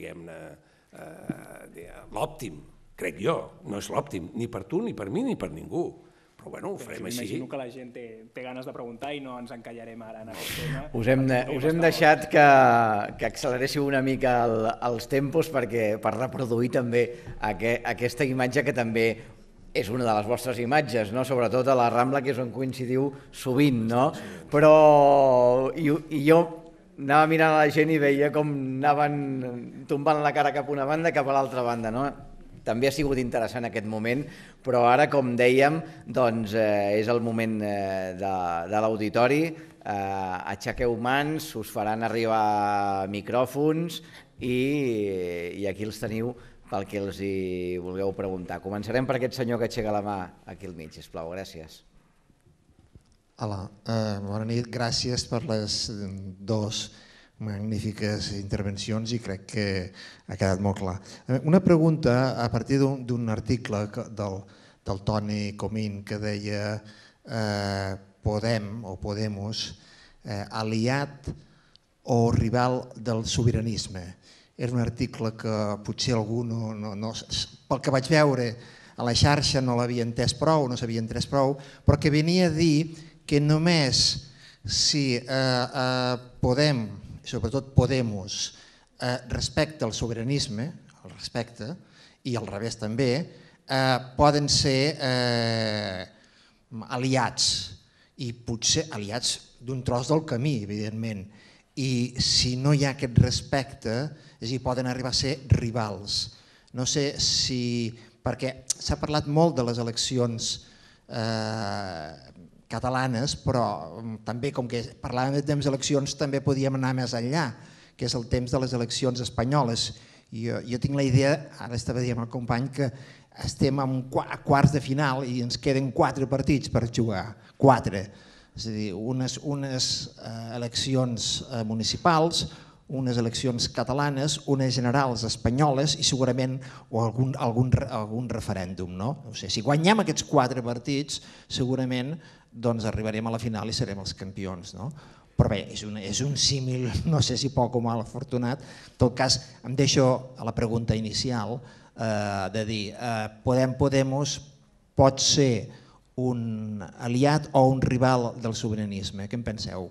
l'òptim, crec jo, no és l'òptim, ni per tu, ni per mi, ni per ningú. Però bueno, ho farem així. M'imagino que la gent té ganes de preguntar i no ens encallarem ara en aquest tema. Us hem deixat que acceleréssiu una mica els tempos per reproduir també aquesta imatge que també és una de les vostres imatges, sobretot a la Rambla, que és on coincidiu sovint. Però jo anava mirant a la gent i veia com anaven tombant la cara cap a una banda i cap a l'altra banda, no? També ha sigut interessant aquest moment, però ara, com dèiem, és el moment de l'auditori. Aixequeu mans, us faran arribar micròfons i aquí els teniu pel que els hi vulgueu preguntar. Començarem per aquest senyor que aixeca la mà aquí al mig, sisplau. Gràcies. Hola, bona nit. Gràcies per les dues magnífiques intervencions i crec que ha quedat molt clar. Una pregunta a partir d'un article del Toni Comín que deia Podem o Podemos, aliat o rival del sobiranisme. És un article que potser algú, pel que vaig veure a la xarxa, no l'havia entès prou, no s'havia entès prou, però que venia a dir que només si Podem, sobretot Podemos, respecta el sobiranisme, el respecta, i al revés també, poden ser aliats, i potser aliats d'un tros del camí, evidentment, i si no hi ha aquest respecte, és a dir, poden arribar a ser rivals. No sé si... perquè s'ha parlat molt de les eleccions catalanes, però també, com que parlàvem de temps d'eleccions, també podíem anar més enllà, que és el temps de les eleccions espanyoles. Jo tinc la idea, ara estava dient el company, que estem a quarts de final i ens queden quatre partits per jugar, quatre. És a dir, unes eleccions municipals, unes eleccions catalanes, unes generals espanyoles i segurament algun referèndum. Si guanyem aquests quatre partits, segurament arribarem a la final i serem els campions. Però bé, és un símil, no sé si poc o mal afortunat. En tot cas, em deixo a la pregunta inicial. de dir Podem Podemos pot ser un aliat o un rival del sobiranisme. Què en penseu?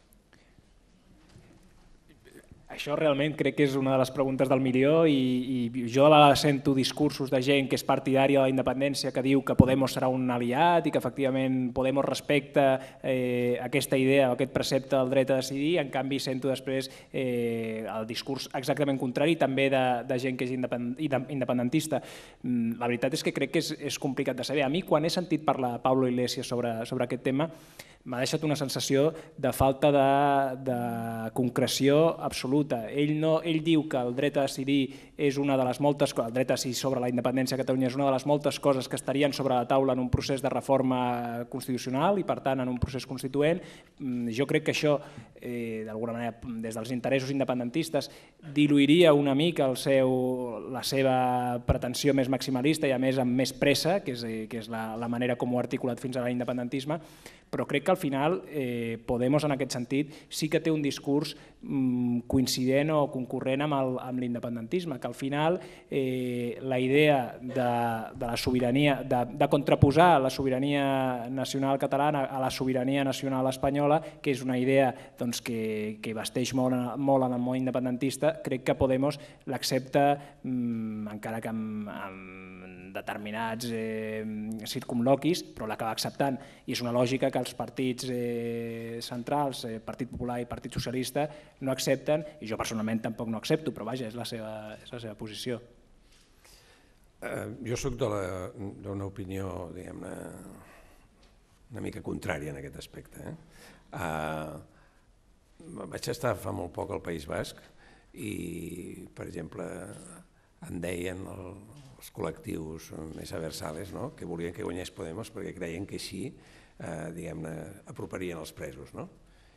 Això realment crec que és una de les preguntes del milió i, i jo a vegades sento discursos de gent que és partidària de la independència que diu que Podemos serà un aliat i que efectivament Podemos respecta eh, aquesta idea o aquest precepte del dret a decidir, en canvi sento després eh, el discurs exactament contrari també de, de gent que és independentista. La veritat és que crec que és, és complicat de saber. A mi quan he sentit parlar Pablo Iglesias sobre, sobre aquest tema m'ha deixat una sensació de falta de, de concreció absoluta. Ell, no, ell diu que el dret a decidir és una de les moltes coses, el dret a decidir sobre la independència a Catalunya és una de les moltes coses que estarien sobre la taula en un procés de reforma constitucional i per tant en un procés constituent. Jo crec que això, eh, d'alguna manera, des dels interessos independentistes, diluiria una mica el seu, la seva pretensió més maximalista i a més amb més pressa, que és, que és la, la manera com ho ha articulat fins ara l'independentisme, però crec que al final eh, Podemos en aquest sentit sí que té un discurs mm, coincident o concurrent amb, el, amb l'independentisme, que al final eh, la idea de, de la sobirania, de, de contraposar la sobirania nacional catalana a la sobirania nacional espanyola, que és una idea doncs, que, que vesteix molt, molt en el món independentista, crec que Podemos l'accepta mm, encara que amb, amb determinats eh, circumloquis, però l'acaba acceptant i és una lògica que els partits eh, centrals, eh, Partit Popular i Partit Socialista, no accepten i jo personalment tampoc no accepto, però vaja, és la seva, és la seva posició. Uh, jo soc d'una opinió, diguem-ne, una mica contrària en aquest aspecte. Eh? Uh, vaig estar fa molt poc al País Basc i, per exemple, em deien el, els col·lectius més aversals, no? Que volien que guanyés Podemos perquè creien que així eh, diguem-ne, aproparien els presos. No?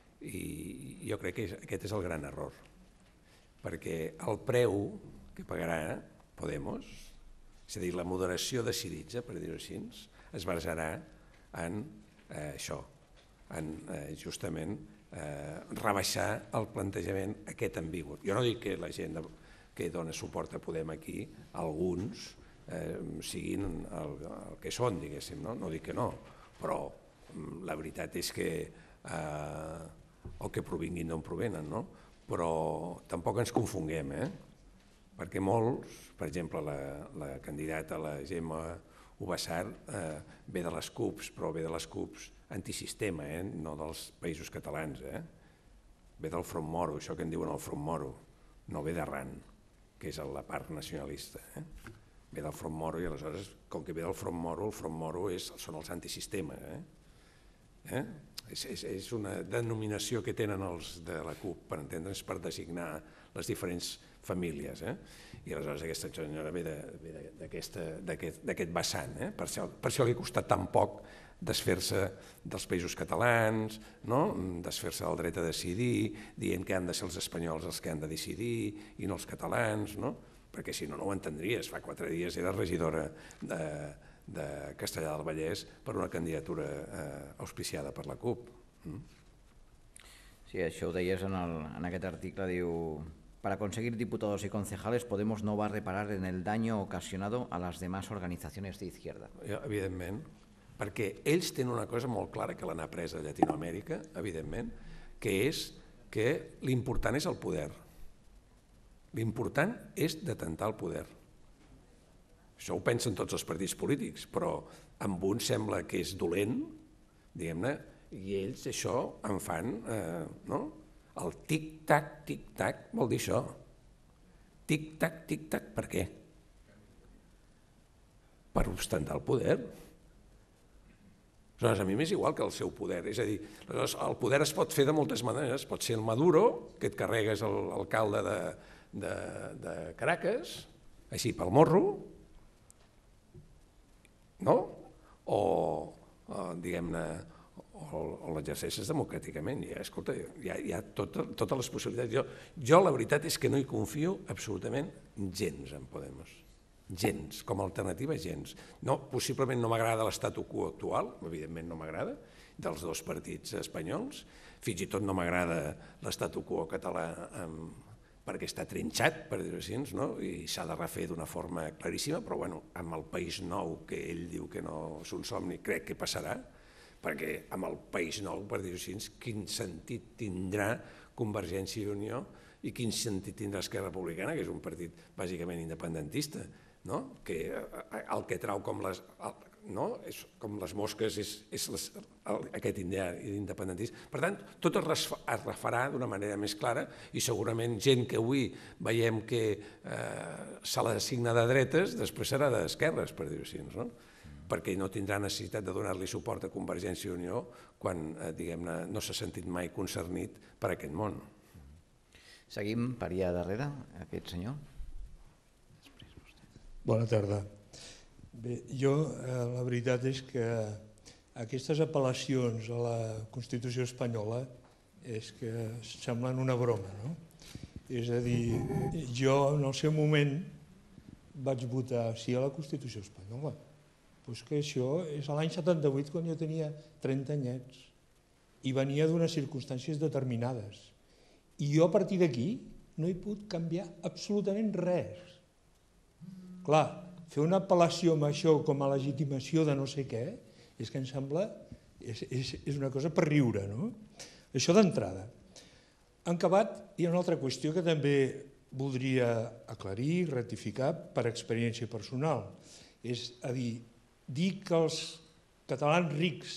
I jo crec que aquest és el gran error, perquè el preu que pagarà Podemos, és a dir, la moderació de Syriza, per dir-ho així, es basarà en eh, això, en eh, justament eh, rebaixar el plantejament aquest ambigu. Jo no dic que la gent que dona suport a Podem aquí, alguns eh, siguin el, el que són, diguéssim, no? No dic que no, però la veritat és que eh, el que provinguin d'on provenen, no? Però tampoc ens confonguem, eh? Perquè molts, per exemple, la, la candidata, la Gemma Ubassar, eh, ve de les CUPs, però ve de les CUPs antisistema, eh? No dels països catalans, eh? Ve del Front Moro, això que en diuen el Front Moro, no ve d'arran, que és la part nacionalista. Eh? Ve del Front Moro i aleshores, com que ve del Front Moro, el Front Moro és, són els antisistema. Eh? Eh? És, és, és una denominació que tenen els de la CUP, per entendre'ns, per designar les diferents famílies. Eh? I aleshores aquesta senyora ve d'aquest vessant. Eh? Per, això, per això li ha costat tan poc desfer-se dels països catalans, no? Desfer-se del dret a decidir, dient que han de ser els espanyols els que han de decidir i no els catalans, no? Perquè si no, no ho entendries. Fa quatre dies era regidora de, de Castellar del Vallès per una candidatura eh, auspiciada per la CUP. Mm? Sí, això ho deies en, el, en aquest article, diu: para conseguir diputados y concejales, Podemos no va a reparar en el daño ocasionado a las demás organizaciones de izquierda. Evidentment, perquè ells tenen una cosa molt clara que l'han après a Llatinoamèrica, evidentment, que és que l'important és el poder. L'important és detentar el poder. Això ho pensen tots els partits polítics, però amb un sembla que és dolent, diguem-ne, i ells això en fan, eh, no? El tic-tac, tic-tac vol dir això. Tic-tac, tic-tac, per què? Per ostentar el poder. Aleshores, a mi m'és igual que el seu poder, és a dir, el poder es pot fer de moltes maneres, pot ser el Maduro, que et carregues l'alcalde de, de, de Caracas, així pel morro, no? O, o diguem-ne, o, o l'exerceixes democràticament. I, escolta, hi ha, hi ha tot, totes les possibilitats. Jo, jo la veritat és que no hi confio absolutament gens en Podemos. Gens, com a alternativa gens. No, possiblement no m'agrada l'estatu quo actual, evidentment no m'agrada, dels dos partits espanyols, fins i tot no m'agrada l'estatu quo català perquè està trinxat, per dir-ho així, i s'ha de refer d'una forma claríssima, però amb el País Nou, que ell diu que no és un somni, crec que passarà, perquè amb el País Nou, per dir-ho així, quin sentit tindrà Convergència i Unió i quin sentit tindrà Esquerra Republicana, que és un partit bàsicament independentista, que el que trau com les... com les mosques és aquest independentista. Per tant, tot es refarà d'una manera més clara i segurament gent que avui veiem que se l'assigna de dretes, després serà d'esquerres, per dir-ho així, perquè no tindrà necessitat de donar-li suport a Convergència i Unió quan, diguem-ne, no s'ha sentit mai concernit per aquest món. Seguim per allà darrere, aquest senyor. Bona tarda. Bé, jo la veritat és que aquestes apel·lacions a la Constitució espanyola és que semblen una broma, no? És a dir, jo en el seu moment vaig votar sí a la Constitució espanyola. Doncs que això és l'any setanta-vuit, quan jo tenia trenta anyets, i venia d'unes circumstàncies determinades. I jo a partir d'aquí no he pogut canviar absolutament res. Clar, fer una apel·lació amb això com a legitimació de no sé què, és que em sembla, és una cosa per riure, no? Això d'entrada. En acabat, hi ha una altra qüestió que també voldria aclarir, ratificar per experiència personal. És a dir, dir que els catalans rics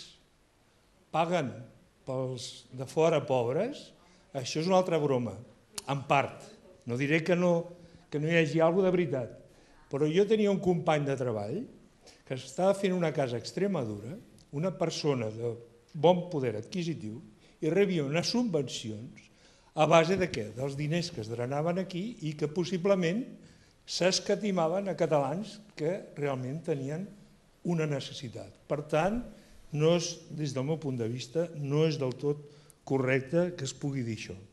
paguen pels de fora pobres, això és una altra broma, en part. No diré que no hi hagi alguna cosa de veritat. Però jo tenia un company de treball que estava fent una casa a Extremadura, una persona de bon poder adquisitiu, i rebia unes subvencions a base de què? Dels diners que es drenaven aquí i que possiblement s'escatimaven a catalans que realment tenien una necessitat. Per tant, des del meu punt de vista, no és del tot correcte que es pugui dir això.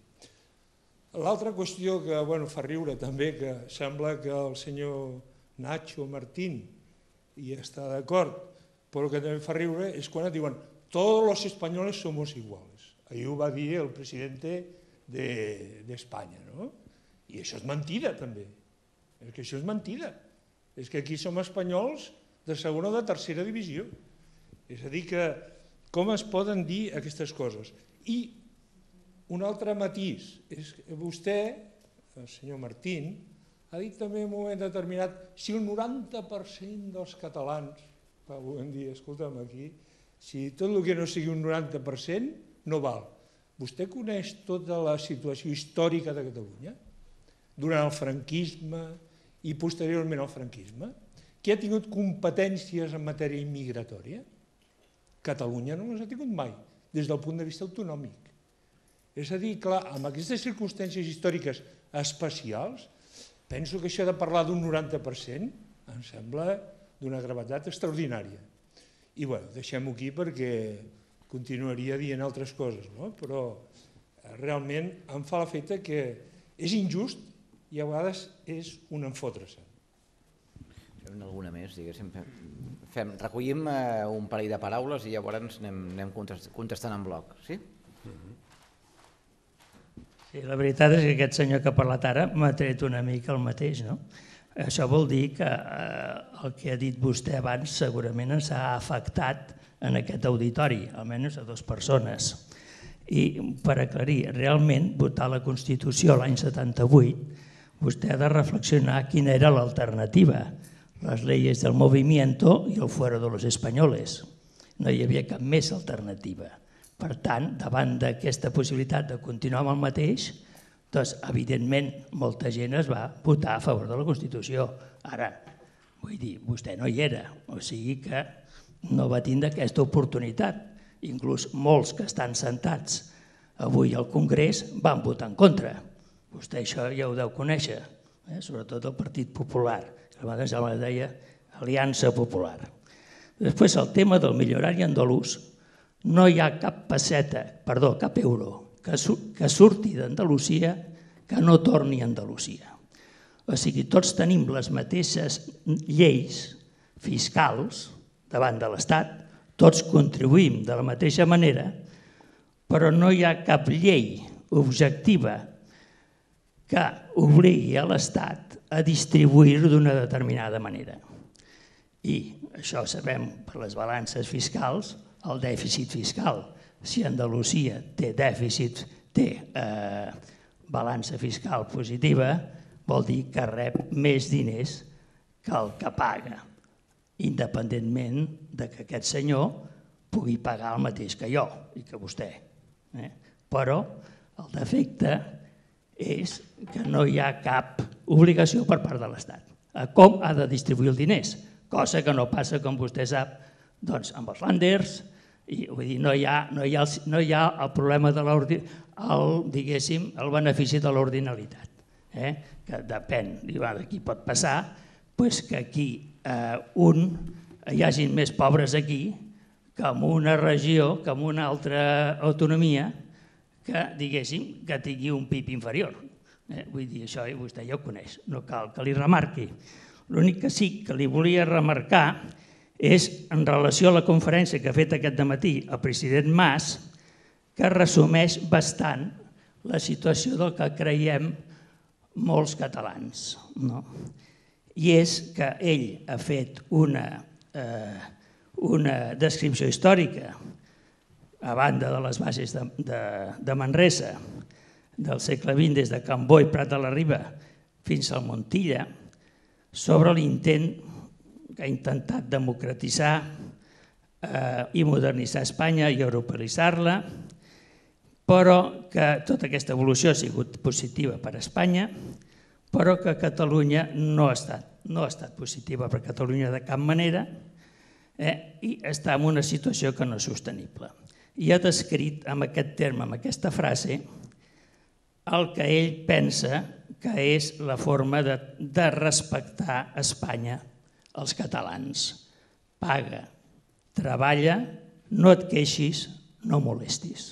L'altra qüestió que fa riure també, que sembla que el senyor Nacho Martín hi està d'acord, però que també fa riure, és quan et diuen «todos los españoles somos iguales». Ahir ho va dir el president d'Espanya, no? I això és mentida, també. És que això és mentida. És que aquí som espanyols de segona o de tercera divisió. És a dir, que com es poden dir aquestes coses? I un altre matís és que vostè, el senyor Martín, ha dit també en un moment determinat si el noranta per cent dels catalans, vam dir, escolta'm aquí, si tot el que no sigui un noranta per cent no val. Vostè coneix tota la situació històrica de Catalunya durant el franquisme i posteriorment al franquisme? Qui ha tingut competències en matèria immigratòria? Catalunya no les ha tingut mai, des del punt de vista autonòmic. És a dir, clar, amb aquestes circumstàncies històriques especials, penso que això de parlar d'un noranta per cent em sembla d'una gravetat extraordinària. I bé, deixem-ho aquí perquè continuaria dient altres coses, però realment em fa l'efecte que és injust i a vegades és un enfotre-se. Alguna més, diguéssim. Recollim un parell de paraules i llavors anem contestant en bloc, sí? Sí, la veritat és que aquest senyor que ha parlat ara m'ha tret una mica el mateix, no? Això vol dir que el que ha dit vostè abans segurament ens ha afectat en aquest auditori, almenys a dues persones. I per aclarir, realment, votar la Constitució l'any setanta-vuit, vostè ha de reflexionar quina era l'alternativa, les leyes del movimiento i el fuero de los españoles. No hi havia cap més alternativa. Per tant, davant d'aquesta possibilitat de continuar amb el mateix, doncs, evidentment, molta gent es va votar a favor de la Constitució. Ara, vull dir, vostè no hi era, o sigui que no va tindre aquesta oportunitat. Inclús molts que estan sentats avui al Congrés van votar en contra. Vostè això ja ho deu conèixer, sobretot el Partit Popular, que a vegades ja la deia Aliança Popular. Després, el tema del millorari andalús, no hi ha cap pesseta, perdó, cap euro, que surti d'Andalusia que no torni a Andalusia. O sigui, tots tenim les mateixes lleis fiscals davant de l'Estat, tots contribuïm de la mateixa manera, però no hi ha cap llei objectiva que obligui a l'Estat a distribuir-ho d'una determinada manera. I això sabem per les balances fiscals, el dèficit fiscal. Si Andalusia té dèficit, té eh, balança fiscal positiva, vol dir que rep més diners que el que paga, independentment de que aquest senyor pugui pagar el mateix que jo i que vostè. Eh? Però el defecte és que no hi ha cap obligació per part de l'Estat a com ha de distribuir els diners, cosa que no passa, com vostè sap, doncs, amb els Landers, i vull dir, no hi ha, no hi ha, el, no hi ha el problema de el, diguéssim, el benefici de l'ordinalitat, eh? Que depèn de qui pot passar, pues que aquí eh, un, hi hagi més pobres aquí que en una regió, que en una altra autonomia, que, diguéssim, que tingui un P I B inferior. Eh? Vull dir, això vostè ja ho coneix, no cal que li remarqui. L'únic que sí que li volia remarcar és en relació a la conferència que ha fet aquest dematí el president Mas, que resumeix bastant la situació del que creiem molts catalans. No? I és que ell ha fet una, eh, una descripció històrica a banda de les bases de, de, de Manresa del segle vint, des de Can Boi, Prat de la Riba, fins al Montilla, sobre l'intent que ha intentat democratitzar eh, i modernitzar Espanya i europeïtzar-la, però que tota aquesta evolució ha sigut positiva per a Espanya, però que Catalunya no ha estat, no ha estat positiva per a Catalunya de cap manera, eh, i està en una situació que no és sostenible. I ha descrit amb aquest terme, amb aquesta frase, el que ell pensa que és la forma de, de respectar Espanya als catalans. Paga, treballa, no et queixis, no molestis.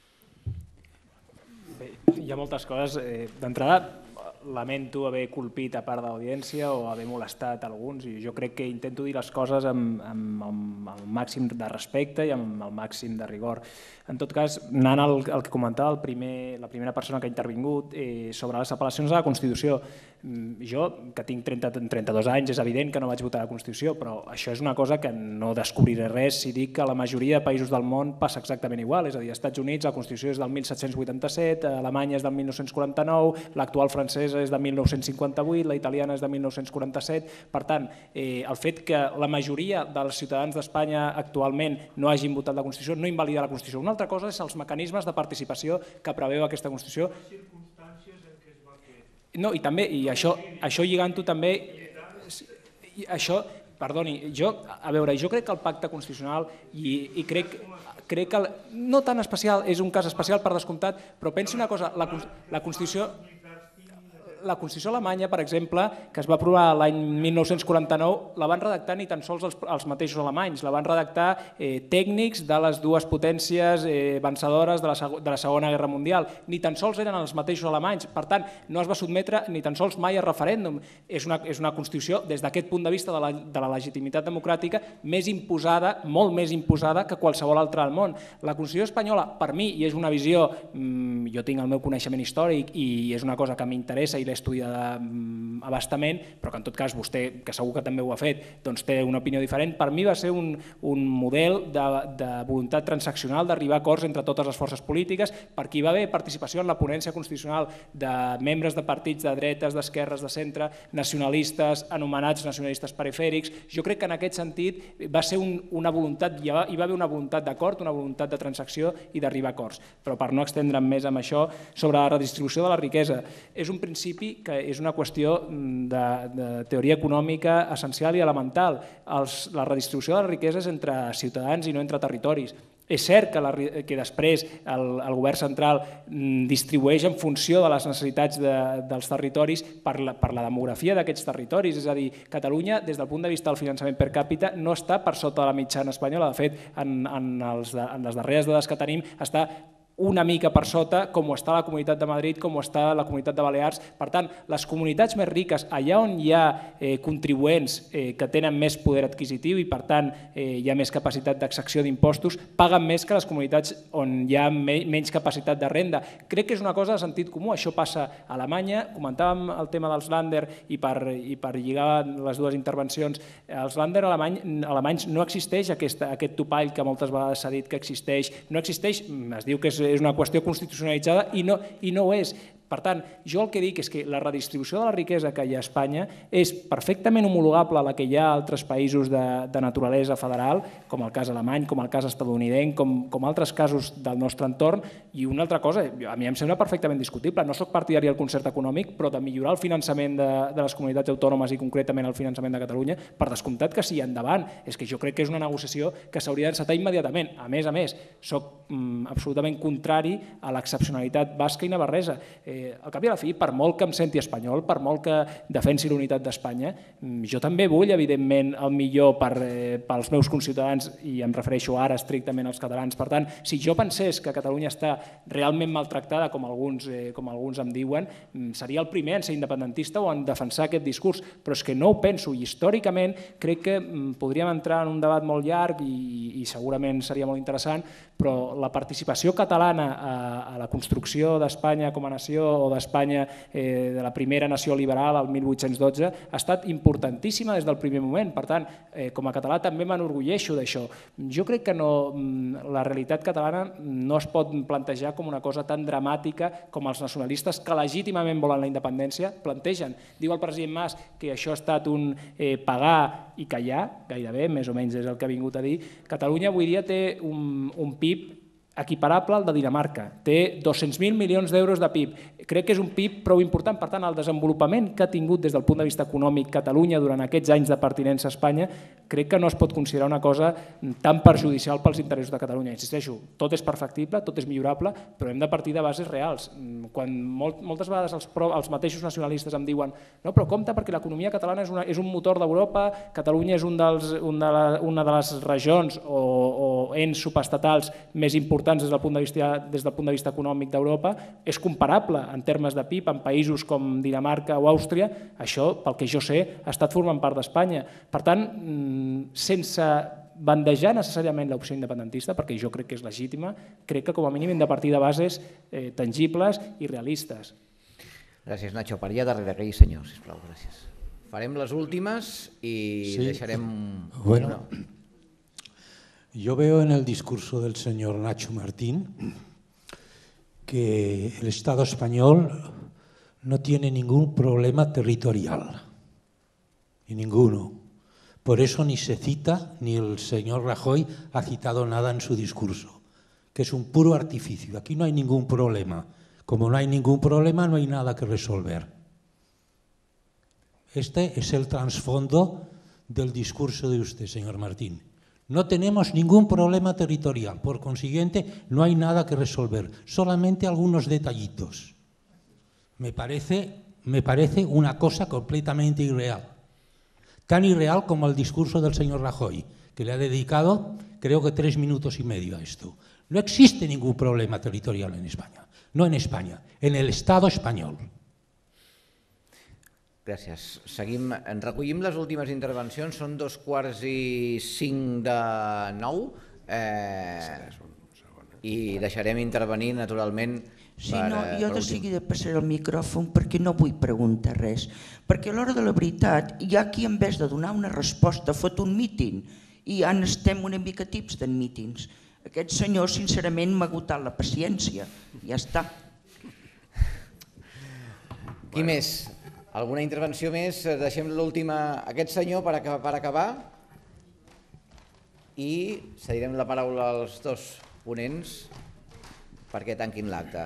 Bé, hi ha moltes coses. Eh, D'entrada, lamento haver colpit a part d'audiència o haver molestat alguns, i jo crec que intento dir les coses amb, amb, amb el màxim de respecte i amb el màxim de rigor. En tot cas, anant al, al que comentava el primer, la primera persona que ha intervingut eh, sobre les apel·lacions a la Constitució, jo, que tinc trenta, trenta-dos anys, és evident que no vaig votar a la Constitució, però això és una cosa que no descobriré res si dic que a la majoria de països del món passa exactament igual. És a dir, als Estats Units la Constitució és del mil set-cents vuitanta-set, Alemanya és del mil nou-cents quaranta-nou, l'actual francesa és de mil nou-cents cinquanta-vuit, la italiana és de mil nou-cents quaranta-set. Per tant, eh, el fet que la majoria dels ciutadans d'Espanya actualment no hagin votat la Constitució no invalida la Constitució. Una altra cosa és els mecanismes de participació que preveu aquesta Constitució. No, i també, i això, això lligant-ho també, això, perdoni, jo, a veure, jo crec que el pacte constitucional, i, i crec, crec que, no tan especial, és un cas especial per descomptat, però pensi una cosa, la, la Constitució... La Constitució alemanya, per exemple, que es va aprovar l'any mil nou-cents quaranta-nou, la van redactar ni tan sols els, els mateixos alemanys, la van redactar eh, tècnics de les dues potències eh, vencedores de la, de la Segona Guerra Mundial, ni tan sols eren els mateixos alemanys, per tant, no es va sotmetre ni tan sols mai a referèndum. És una, és una Constitució, des d'aquest punt de vista de la, de la legitimitat democràtica, més imposada, molt més imposada que qualsevol altra al món. La Constitució espanyola, per mi, i és una visió, mmm, jo tinc el meu coneixement històric i és una cosa que m'interessa i l'he estudiat abastament, però que en tot cas vostè, que segur que també ho ha fet, doncs té una opinió diferent. Per mi va ser un, un model de, de voluntat transaccional, d'arribar a acords entre totes les forces polítiques, perquè hi va haver participació en la ponència constitucional de membres de partits de dretes, d'esquerres, de centre, nacionalistes, anomenats nacionalistes perifèrics. Jo crec que en aquest sentit va ser un, una voluntat, hi va, hi va haver una voluntat d'acord, una voluntat de transacció i d'arribar a acords. Però per no extendre'm més amb això, sobre la redistribució de la riquesa, és un principi que és una qüestió de, de teoria econòmica essencial i elemental. Els, la redistribució de la riquesa és entre ciutadans i no entre territoris. És cert que, la, que després el, el govern central distribueix en funció de les necessitats de, dels territoris per la, per la demografia d'aquests territoris. És a dir, Catalunya, des del punt de vista del finançament per càpita, no està per sota de la mitjana espanyola. De fet, en, en, els, en les darreres dades que tenim, està una mica per sota com ho està la Comunitat de Madrid, com ho està la Comunitat de Balears. Per tant, les comunitats més riques, allà on hi ha eh, contribuents eh, que tenen més poder adquisitiu i per tant eh, hi ha més capacitat d'exacció d'impostos, paguen més que les comunitats on hi ha me menys capacitat de renda. Crec que és una cosa de sentit comú, això passa a Alemanya. Comentàvem el tema dels Länder i per, i per lligar les dues intervencions, els Länder alemany, alemanys no existeix aquest, aquest topall que moltes vegades s'ha dit que existeix, no existeix, es diu que és és una qüestió constitucionalitzada i no, i no ho és. Per tant, jo el que dic és que la redistribució de la riquesa que hi ha a Espanya és perfectament homologable a la que hi ha a altres països de, de naturalesa federal, com el cas alemany, com el cas estadounidenc, com, com altres casos del nostre entorn. I una altra cosa, a mi em sembla perfectament discutible, no soc partidari del concert econòmic, però de millorar el finançament de, de les comunitats autònomes i concretament el finançament de Catalunya, per descomptat que sí, endavant. És que jo crec que és una negociació que s'hauria d'encetar immediatament. A més a més, soc mm, absolutament contrari a l'excepcionalitat basca i navarresa. Eh, al cap i a la fi, per molt que em senti espanyol, per molt que defensi la unitat d'Espanya, jo també vull, evidentment, el millor per, eh, pels meus conciutadans, i em refereixo ara estrictament als catalans. Per tant, si jo pensés que Catalunya està realment maltractada, com alguns, eh, com alguns em diuen, seria el primer en ser independentista o en defensar aquest discurs, però és que no ho penso, i històricament crec que podríem entrar en un debat molt llarg i, i segurament seria molt interessant, però la participació catalana a, a la construcció d'Espanya com a nació o d'Espanya, eh, de la primera nació liberal al mil vuit-cents dotze, ha estat importantíssima des del primer moment. Per tant, eh, com a català també m'enorgulleixo d'això. Jo crec que no, la realitat catalana no es pot plantejar com una cosa tan dramàtica com els nacionalistes que legítimament volen la independència plantegen. Diu el president Mas que això ha estat un eh, pagar i callar, gairebé, més o menys és el que ha vingut a dir. Catalunya avui dia té un, un P I B equiparable al de Dinamarca. Té dos-cents mil milions d'euros de P I B. Crec que és un P I B prou important. Per tant, el desenvolupament que ha tingut des del punt de vista econòmic Catalunya durant aquests anys de pertinença a Espanya crec que no es pot considerar una cosa tan perjudicial pels interessos de Catalunya. Insisteixo, tot és perfectible, tot és millorable, però hem de partir de bases reals. Quan molt, moltes vegades els, pro, els mateixos nacionalistes em diuen no, però compte perquè l'economia catalana és, una, és un motor d'Europa, Catalunya és un dels, un de la, una de les regions o, o ens subestatals més importants des del punt de vista, des del punt de vista econòmic d'Europa, és comparable en termes de P I B en països com Dinamarca o Àustria. Això, pel que jo sé, ha estat formant part d'Espanya. Per tant, sense bandejar necessàriament l'opció independentista, perquè jo crec que és legítima, crec que com a mínim hem de partir de bases eh, tangibles i realistes. Gràcies, Nacho. Per allà darrere, aquell senyor, sisplau, gràcies. Farem les últimes i sí. deixarem... Bueno, yo veo en el discurso del señor Nacho Martín que el Estado español no tiene ningún problema territorial, y ninguno. Por eso ni se cita, ni el señor Rajoy ha citado nada en su discurso, que es un puro artificio. Aquí no hay ningún problema. Como no hay ningún problema, no hay nada que resolver. Este es el trasfondo del discurso de usted, señor Martín. No tenemos ningún problema territorial, por consiguiente, no hay nada que resolver, solamente algunos detallitos. Me parece, me parece una cosa completamente irreal. Tan irreal como el discurso del señor Rajoy, que le ha dedicado, creo que tres minutos y medio a esto. No existe ningún problema territorial en España. No en España, en el Estado espanyol. Gràcies. Seguim, en recollim les últimes intervencions, són dos quarts i cinc de nou, eh, i deixarem intervenir naturalment per, Sí, no, jo per de seguida passaré el micròfon perquè no vull preguntar res, perquè a l'hora de la veritat hi ha qui en vez de donar una resposta fot un míting i ja estem una mica tips d'en mítings. Aquest senyor sincerament m'ha agotat la paciència, ja està. Qui més? Alguna intervenció més? Deixem l'última, aquest senyor per acabar i cedirem la paraula als dos ponents perquè tanquin l'acte.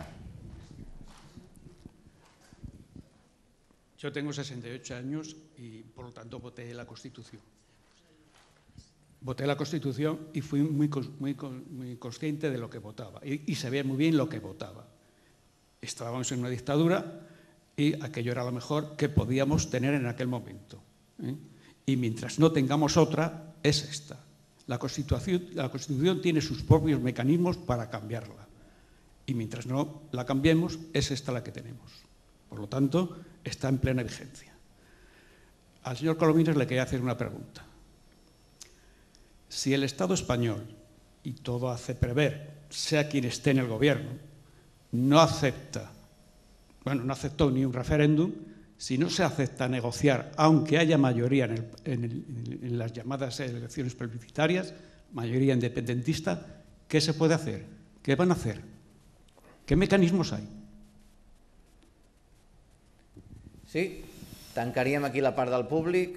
Yo tengo sesenta y ocho años y por lo tanto voté la Constitución. Voté la Constitución y fui muy, muy, muy consciente de lo que votaba y, y sabía muy bien lo que votaba. Estábamos en una dictadura y aquello era lo mejor que podíamos tener en aquel momento, ¿eh? Y mientras no tengamos otra, es esta. La Constitución, la Constitución tiene sus propios mecanismos para cambiarla. Y mientras no la cambiemos, es esta la que tenemos. Por lo tanto, está en plena vigencia. Al señor Colomines le quería hacer una pregunta. Si el Estado español, y todo hace prever, sea quien esté en el gobierno, no acepta, bueno, no aceptó ni un referéndum, si no se acepta negociar, aunque haya mayoría en, el, en, el, en las llamadas elecciones plebiscitarias, mayoría independentista, ¿qué se puede hacer? ¿Qué van a hacer? ¿Qué mecanismos hay? Sí, tancaríem aquí la part del públic.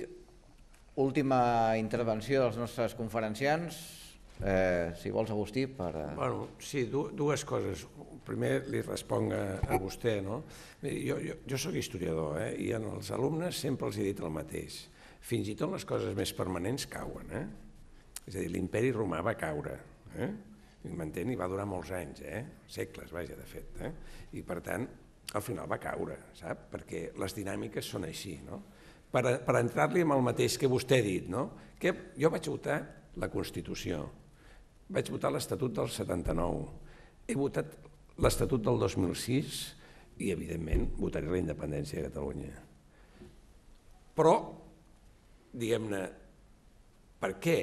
Última intervenció dels nostres conferenciants. Eh, si vols, Agustí, per... Bueno, sí, dues coses. Primer li responc a, a vostè, no? Jo, jo, jo soc historiador, eh? I als alumnes sempre els he dit el mateix. Fins i tot les coses més permanents cauen, eh? És a dir, l'imperi romà va caure, eh? M'entén? I va durar molts anys, eh? Segles, vaja, de fet, eh? I per tant, al final va caure, sap? Perquè les dinàmiques són així, no? Per, per entrar-li amb el mateix que vostè ha dit, no? Que jo vaig votar la Constitució, vaig votar l'Estatut del setanta-nou, he votat l'Estatut del dos mil sis i, evidentment, votaré la independència de Catalunya. Però, diguem-ne, per què?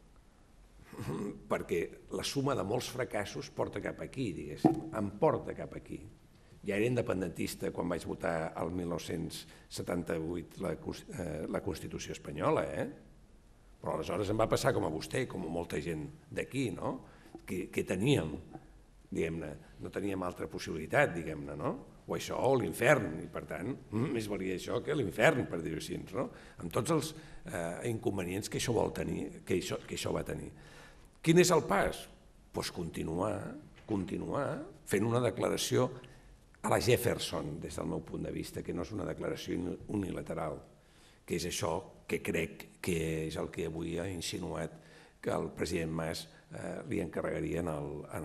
Perquè la suma de molts fracassos porta cap aquí, diguéssim, em porta cap aquí. Ja era independentista quan vaig votar el mil nou-cents setanta-vuit la Constitució espanyola, eh? Però aleshores em va passar com a vostè, com a molta gent d'aquí, no? Que teníem, diguem-ne, no teníem altra possibilitat, diguem-ne, no? O això o l'infern, i per tant, més valia això que l'infern, per dir-ho així, no? Amb tots els inconvenients que això vol tenir, que això va tenir. Quin és el pas? Doncs continuar, continuar fent una declaració a la Jefferson, des del meu punt de vista, que no és una declaració unilateral, que és això que crec que és el que avui ha insinuat que el president Mas li encarregaria en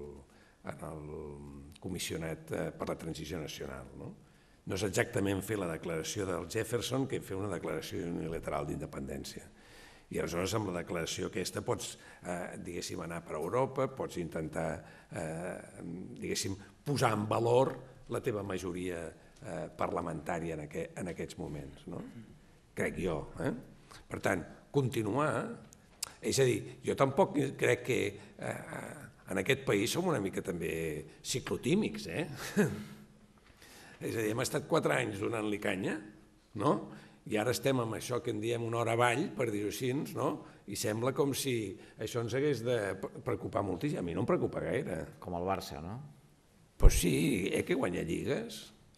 el comissionat per la transició nacional. No és exactament fer la declaració del Jefferson que fer una declaració unilateral d'independència. I aleshores amb la declaració aquesta pots, diguéssim, anar per Europa, pots intentar, diguéssim, posar en valor la teva majoria parlamentària en aquests moments, no? Crec jo. Per tant, continuar, és a dir, jo tampoc crec que en aquest país som una mica també ciclotímics, eh? És a dir, hem estat quatre anys donant-li canya, no? I ara estem amb això que en diem una hora avall, per dir-ho així, no? I sembla com si això ens hagués de preocupar moltíssim. A mi no em preocupa gaire. Com el Barça, no? Doncs sí, eh, que guanya lligues.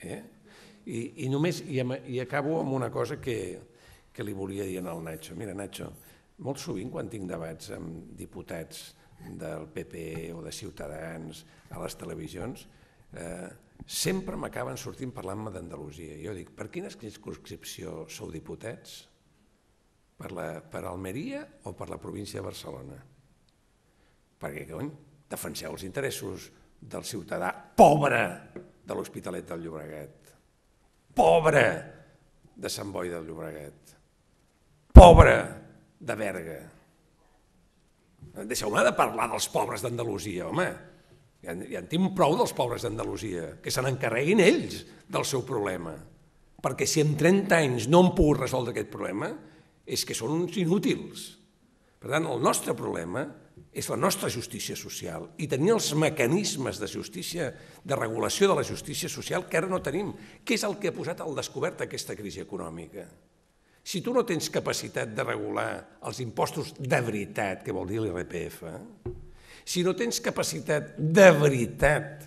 I acabo amb una cosa que li volia dir al Nacho. Mira, Nacho, molt sovint quan tinc debats amb diputats del P P o de Ciutadans a les televisions, sempre m'acaben sortint parlant-me d'Andalusia. Jo dic, per quina circumscripció sou diputats? Per Almeria o per la província de Barcelona? Perquè, cony, defenseu els interessos del ciutadà pobre de l'Hospitalet del Llobregat, pobre de Sant Boi del Llobregat, pobre de Berga. Deixeu-me de parlar dels pobres d'Andalusia, home. Ja en tinc prou dels pobres d'Andalusia, que se n'encarreguin ells del seu problema. Perquè si en trenta anys no han pogut resoldre aquest problema, és que són uns inútils. Per tant, el nostre problema és la nostra justícia social i tenir els mecanismes de justícia, de regulació de la justícia social que ara no tenim, que és el que ha posat al descobert aquesta crisi econòmica. Si tu no tens capacitat de regular els impostos de veritat, que vol dir l'I R P F, si no tens capacitat de veritat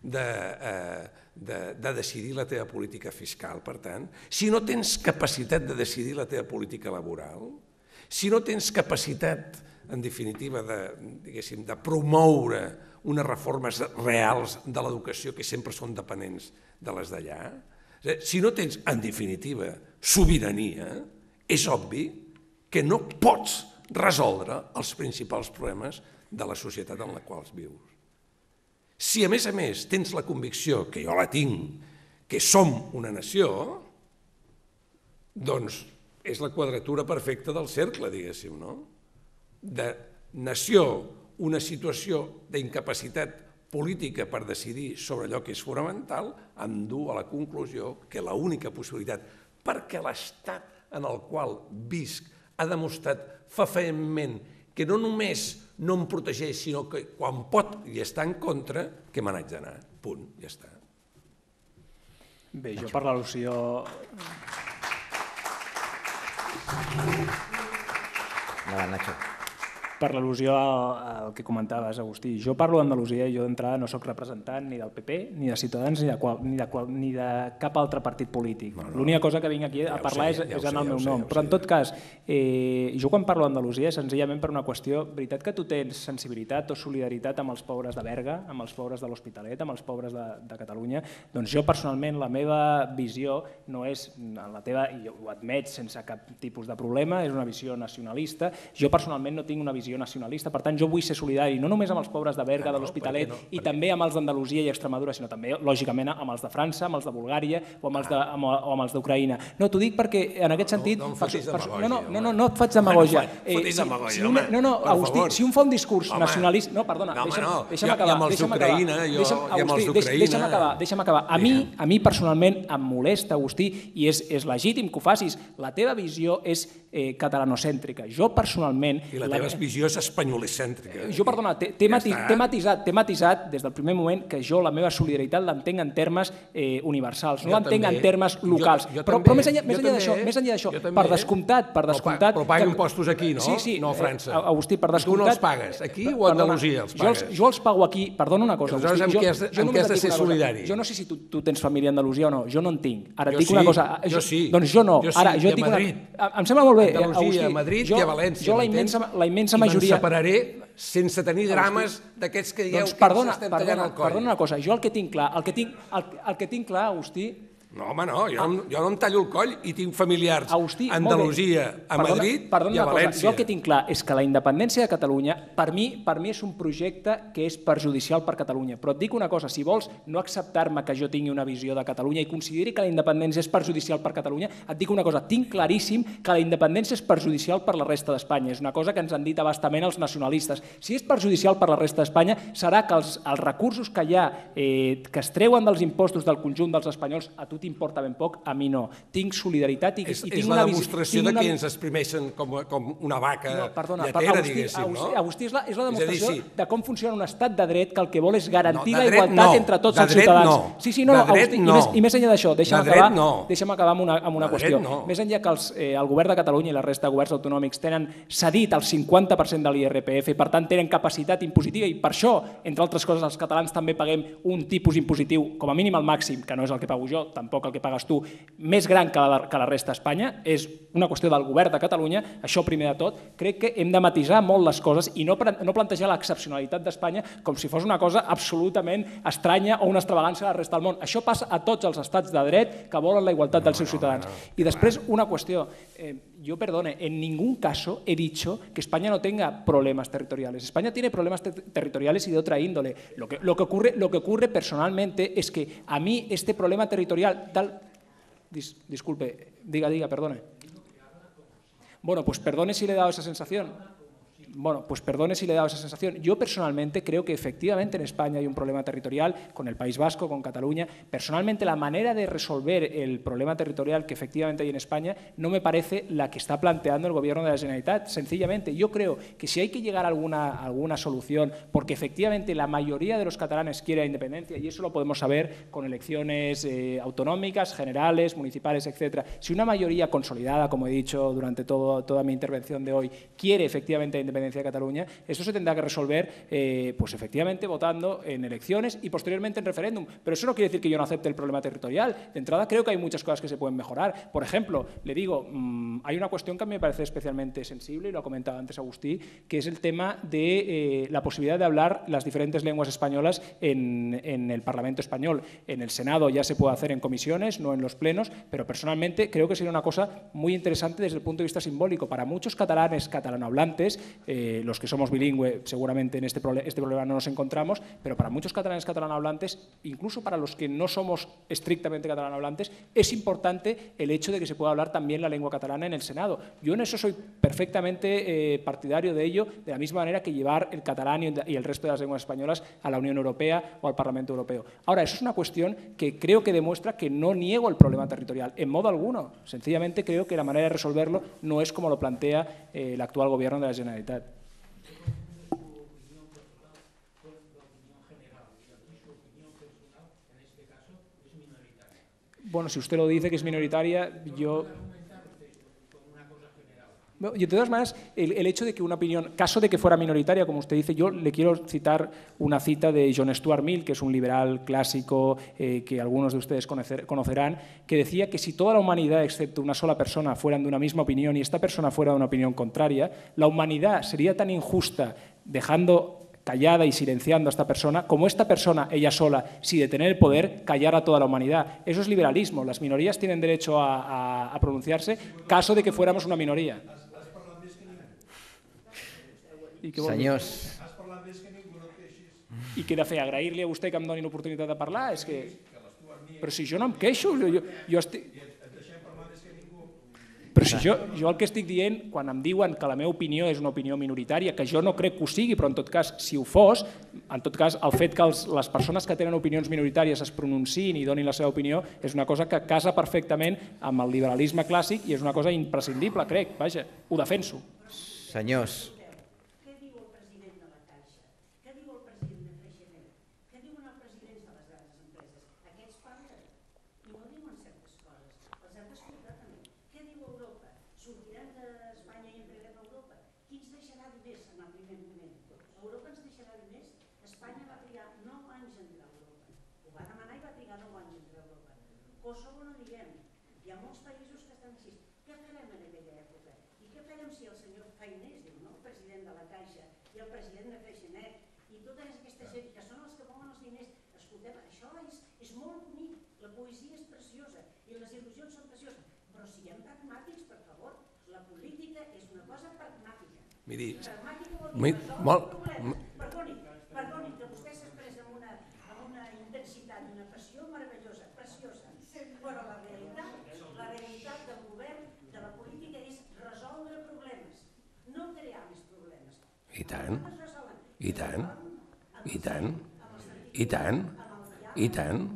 de decidir la teva política fiscal, per tant, si no tens capacitat de decidir la teva política laboral, si no tens capacitat, en definitiva, de promoure unes reformes reals de l'educació que sempre són dependents de les d'allà, si no tens, en definitiva, sobirania, és obvi que no pots resoldre els principals problemes de la societat en la qual vius. Si a més a més tens la convicció, que jo la tinc, que som una nació, doncs és la quadratura perfecta del cercle, diguéssim, no? De nació, una situació d'incapacitat política per decidir sobre allò que és fonamental em du a la conclusió que l'única possibilitat, perquè l'estat en el qual visc ha demostrat fefaentment que no només no em protegeix, sinó que quan pot i està en contra, que me n'haig d'anar. Punt, ja està. Bé, jo per l'al·lusió... Endavant, Nacho. Per l'al·lusió al que comentaves, Agustí, jo parlo d'Andalusia i jo d'entrada no soc representant ni del P P, ni de Ciutadans, ni de, qual, ni de, qual, ni de cap altre partit polític. No, no. L'única cosa que vinc aquí a ja parlar sé, és, ja és en el sé, meu ja nom. Sé, Però en tot cas, eh, jo quan parlo d'Andalusia és senzillament per una qüestió, veritat que tu tens sensibilitat o solidaritat amb els pobres de Berga, amb els pobres de l'Hospitalet, amb els pobres de, de Catalunya, doncs jo personalment la meva visió no és la teva, i ho admet sense cap tipus de problema, és una visió nacionalista. Jo personalment no tinc una visió nacionalista, per tant jo vull ser solidari no només amb els pobres de Berga, de l'Hospitalet i també amb els d'Andalusia i Extremadura, sinó també lògicament amb els de França, amb els de Bulgària o amb els d'Ucraïna. No, t'ho dic perquè en aquest sentit... No em fotis demagògia. No, no, no et faig demagògia. Fotis demagògia, home, no, no, Agustí, si un fa un discurs nacionalista... No, perdona, deixa'm acabar. I amb els d'Ucraïna, jo i amb els d'Ucraïna... Deixa'm acabar, deixa'm acabar. A mi personalment em molesta, Agustí, i és legítim que ho facis. La teva visió és catalanocèntrica. Jo personalment... I la teva visió és espanyolicèntrica. Jo, perdona, t'he matisat, t'he matisat des del primer moment que jo la meva solidaritat l'entenc en termes universals, no l'entenc en termes locals. Però més enllà d'això, més enllà d'això, per descomptat, per descomptat... Però paguen impostos aquí, no? Sí, sí. No a França. Agustí, per descomptat... Tu no els pagues, aquí o a Andalusia els pagues? Jo els pago aquí, perdona una cosa. Aleshores, amb què has de ser solidari? Jo no sé si tu tens família a Andalusia o no, jo no en tinc. Ara et dic una cosa... Jo sí. Doncs jo no. Ara, jo et dic una... Em sembla molt bé, Andalusia, a Madrid i a València. Jo la immensa majoria... I me'n separaré sense tenir drames d'aquests que dieu que ens estem tallant el coll. Perdona una cosa, jo el que tinc clar, el que tinc clar, Agustí... No, home, no, jo no em tallo el coll i tinc familiars a Andalusia, a Madrid i a València. Jo el que tinc clar és que la independència de Catalunya, per mi és un projecte que és perjudicial per Catalunya. Però et dic una cosa, si vols no acceptar-me que jo tingui una visió de Catalunya i consideri que la independència és perjudicial per Catalunya, et dic una cosa, tinc claríssim que la independència és perjudicial per la resta d'Espanya. És una cosa que ens han dit abastament els nacionalistes. Si és perjudicial per la resta d'Espanya, serà que els recursos que hi ha, que es treuen dels impostos del conjunt dels espanyols, a tu t'importa ben poc, a mi no. Tinc solidaritat i tinc una visió... És la demostració que ens exprimeixen com una vaca lletera, diguéssim, no? Agustí, és la demostració de com funciona un estat de dret que el que vol és garantir la igualtat entre tots els ciutadans. Sí, sí, no, Agustí, i més enllà d'això, deixa'm acabar amb una qüestió. Més enllà que el govern de Catalunya i la resta de governs autonòmics tenen cedit el cinquanta per cent de l'I R P F i per tant tenen capacitat impositiva i per això, entre altres coses, els catalans també paguem un tipus impositiu, com a mínim al màxim, que no és el que pago jo, tampoc el que pagues tu, més gran que la resta d'Espanya, és una qüestió del govern de Catalunya, això primer de tot, crec que hem de matisar molt les coses i no plantejar l'excepcionalitat d'Espanya com si fos una cosa absolutament estranya o una extravagància a la resta del món. Això passa a tots els estats de dret que volen la igualtat dels seus ciutadans. I després una qüestió, yo perdone, en ningún caso he dicho que España no tenga problemas territoriales. España tiene problemas territoriales y de otra índole. Lo que, lo que ocurre, lo que ocurre personalmente es que a mí este problema territorial tal... Dis, disculpe, diga, diga, perdone. Bueno, pues perdone si le he dado esa sensación. Bueno, pues perdone si le he dado esa sensación. Yo personalmente creo que efectivamente en España hay un problema territorial con el País Vasco, con Cataluña. Personalmente la manera de resolver el problema territorial que efectivamente hay en España no me parece la que está planteando el Gobierno de la Generalitat. Sencillamente, yo creo que si hay que llegar a alguna, alguna solución, porque efectivamente la mayoría de los catalanes quiere la independencia, y eso lo podemos saber con elecciones eh, autonómicas, generales, municipales, etcétera. Si una mayoría consolidada, como he dicho durante todo, toda mi intervención de hoy, quiere efectivamente la independencia de Cataluña, esto se tendrá que resolver eh, pues efectivamente votando en elecciones y posteriormente en referéndum. Pero eso no quiere decir que yo no acepte el problema territorial. De entrada creo que hay muchas cosas que se pueden mejorar. Por ejemplo, le digo, mmm, hay una cuestión que a mí me parece especialmente sensible, y lo ha comentado antes Agustí, que es el tema de eh, la posibilidad de hablar las diferentes lenguas españolas en, en el Parlamento español. En el Senado ya se puede hacer en comisiones, no en los plenos, pero personalmente creo que sería una cosa muy interesante desde el punto de vista simbólico. Para muchos catalanes catalanohablantes, eh, eh, los que somos bilingües seguramente en este, proble este problema no nos encontramos, pero para muchos catalanes catalanohablantes, incluso para los que no somos estrictamente catalanohablantes, es importante el hecho de que se pueda hablar también la lengua catalana en el Senado. Yo en eso soy perfectamente eh, partidario de ello, de la misma manera que llevar el catalán y el resto de las lenguas españolas a la Unión Europea o al Parlamento Europeo. Ahora, eso es una cuestión que creo que demuestra que no niego el problema territorial, en modo alguno. Sencillamente creo que la manera de resolverlo no es como lo plantea eh, el actual gobierno de la Generalitat. Bueno, si usted lo dice que es minoritaria, yo... Y de todas maneras, el, el hecho de que una opinión, caso de que fuera minoritaria, como usted dice, yo le quiero citar una cita de John Stuart Mill, que es un liberal clásico eh, que algunos de ustedes conocer, conocerán, que decía que si toda la humanidad, excepto una sola persona, fueran de una misma opinión y esta persona fuera de una opinión contraria, la humanidad sería tan injusta dejando callada y silenciando a esta persona, como esta persona, ella sola, si de tener el poder, callara a toda la humanidad. Eso es liberalismo. Las minorías tienen derecho a, a, a pronunciarse, caso de que fuéramos una minoría. I què vol dir? Senyors. I què he de fer? Agrair-li a vostè que em doni l'oportunitat de parlar? És que... Però si jo no em queixo, jo, jo estic... Però si jo, jo el que estic dient, quan em diuen que la meva opinió és una opinió minoritària, que jo no crec que ho sigui, però en tot cas, si ho fos, en tot cas, el fet que els, les persones que tenen opinions minoritàries es pronunciïn i donin la seva opinió és una cosa que casa perfectament amb el liberalisme clàssic i és una cosa imprescindible, crec, vaja, ho defenso. Senyors. Miri, molt... Perdoni, perdoni, que vostè s'expressa amb una, amb una intensitat i una passió meravellosa, preciosa, però la realitat, la realitat del govern, de la política, és resoldre problemes, no crear més problemes. I tant, i tant, i tant, i tant, i tant,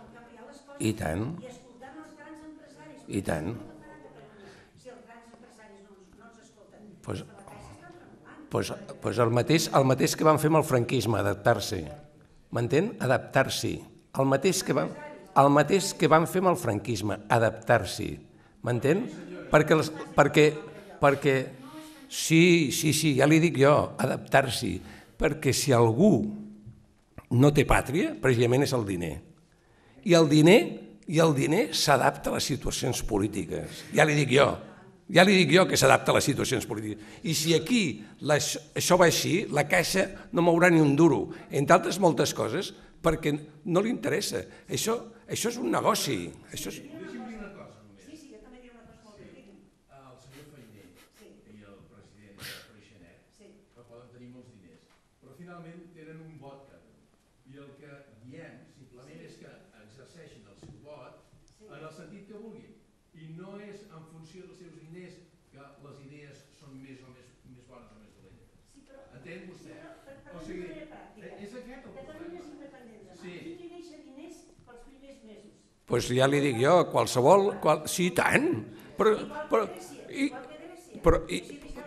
i tant, I escoltant els grans empresaris, i tant. si els grans empresaris no ens escolten, Pues, pues, pues el, mateix, el mateix que van fer amb el franquisme, adaptar-se. M'entén? Adaptar-s'hi. El mateix que van, el mateix que van fer amb el franquisme, adaptar-s'hi. M'entén? Perquè, les, perquè, perquè, sí, sí, sí, ja li dic jo, adaptar-s'hi. Perquè si algú no té pàtria, precisament és el diner. I el diner, i el diner s'adapta a les situacions polítiques. Ja li dic jo. Ja li dic jo que s'adapta a les situacions polítiques. I si aquí les, això va així, la Caixa no mourà ni un duro, entre altres moltes coses, perquè no li interessa. Això, això és un negoci. Això és... Deixi'm dir una cosa només. Sí, sí, jo també diré una cosa molt bé. El senyor Fainé i el president Freixenet que poden tenir molts diners, però finalment tenen un vot cada un. I el que diem simplement és que exerceixin el seu vot en el sentit que vulguin. I no és en funció dels seus diners que les idees són més o més, més bones o més dolentes. Entén vostè? O sigui, és aquest el problema. Catalunya és independent demà. Qui li deixa diners pels primers mesos? Doncs ja li dic jo, qualsevol... Qual... Sí, i tant. Però... però i, però, i,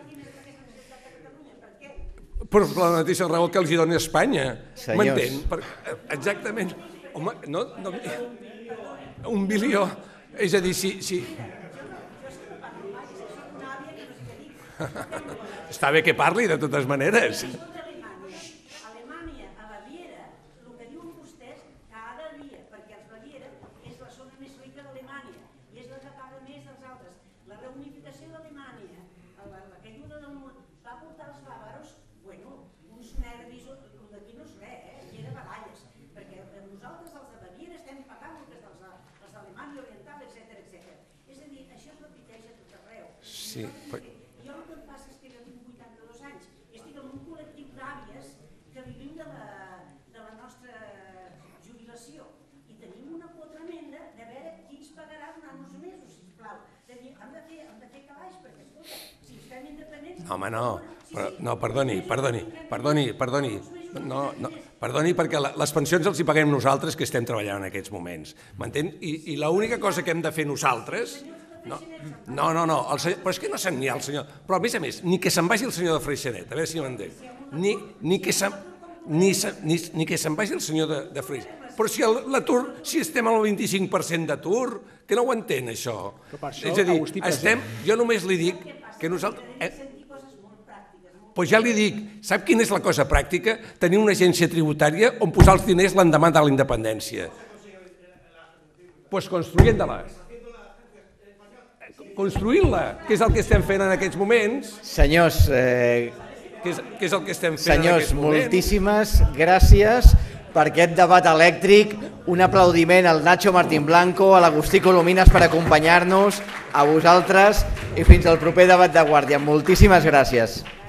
però per la mateixa raó que els hi doni Espanya. M'entén? Exactament. Home, no, no, un bilió. És a dir, si... si... Està bé que parli, de totes maneres. Alemanya, a Baviera, el que diuen vostès cada dia, perquè els Baviera és la zona més rica d'Alemanya i és la que paga més dels altres. La reunificació d'Alemanya, la caiguda del mur, va portar als bàvaros, bueno, uns nervis, d'aquí no és res, eh? I era baralles, perquè nosaltres, els de Baviera, estem pagant el que és dels d'Alemanya Oriental, etcètera, etcètera. És a dir, això es repeteix a tot arreu. Sí, però... Jo el que em passa és que jo tinc vuitanta-dos anys, home, no. Però, no, perdoni, perdoni, perdoni, perdoni. No, no, perdoni perquè les pensions els hi paguem nosaltres que estem treballant en aquests moments. M'entén? I, i l'única cosa que hem de fer nosaltres... No, no, no, no el senyor, però és que no se'n n'hi ha el senyor... Però a més a més, ni que se'n vagi el senyor de Freixenet, a veure si m'entenc. Ni, ni que se'n ni, ni, ni que se'n vagi el senyor de, de Freixenet. Però si l'atur, si estem al vint-i-cinc per cent d'atur, que no ho entén, això. És a dir, estem, jo només li dic que nosaltres... Eh, Doncs ja li dic, sap quina és la cosa pràctica? Tenir una agència tributària on posar els diners l'endemà de la independència. Doncs construint-la. Construint-la, que és el que estem fent en aquests moments. Senyors, eh... que, és, que és el que estem fent senyors, en aquests moments. moltíssimes gràcies per aquest debat elèctric. Un aplaudiment al Nacho Martín Blanco, a l'Agustí Colomines per acompanyar-nos, a vosaltres i fins al proper debat de Guàrdia. Moltíssimes gràcies.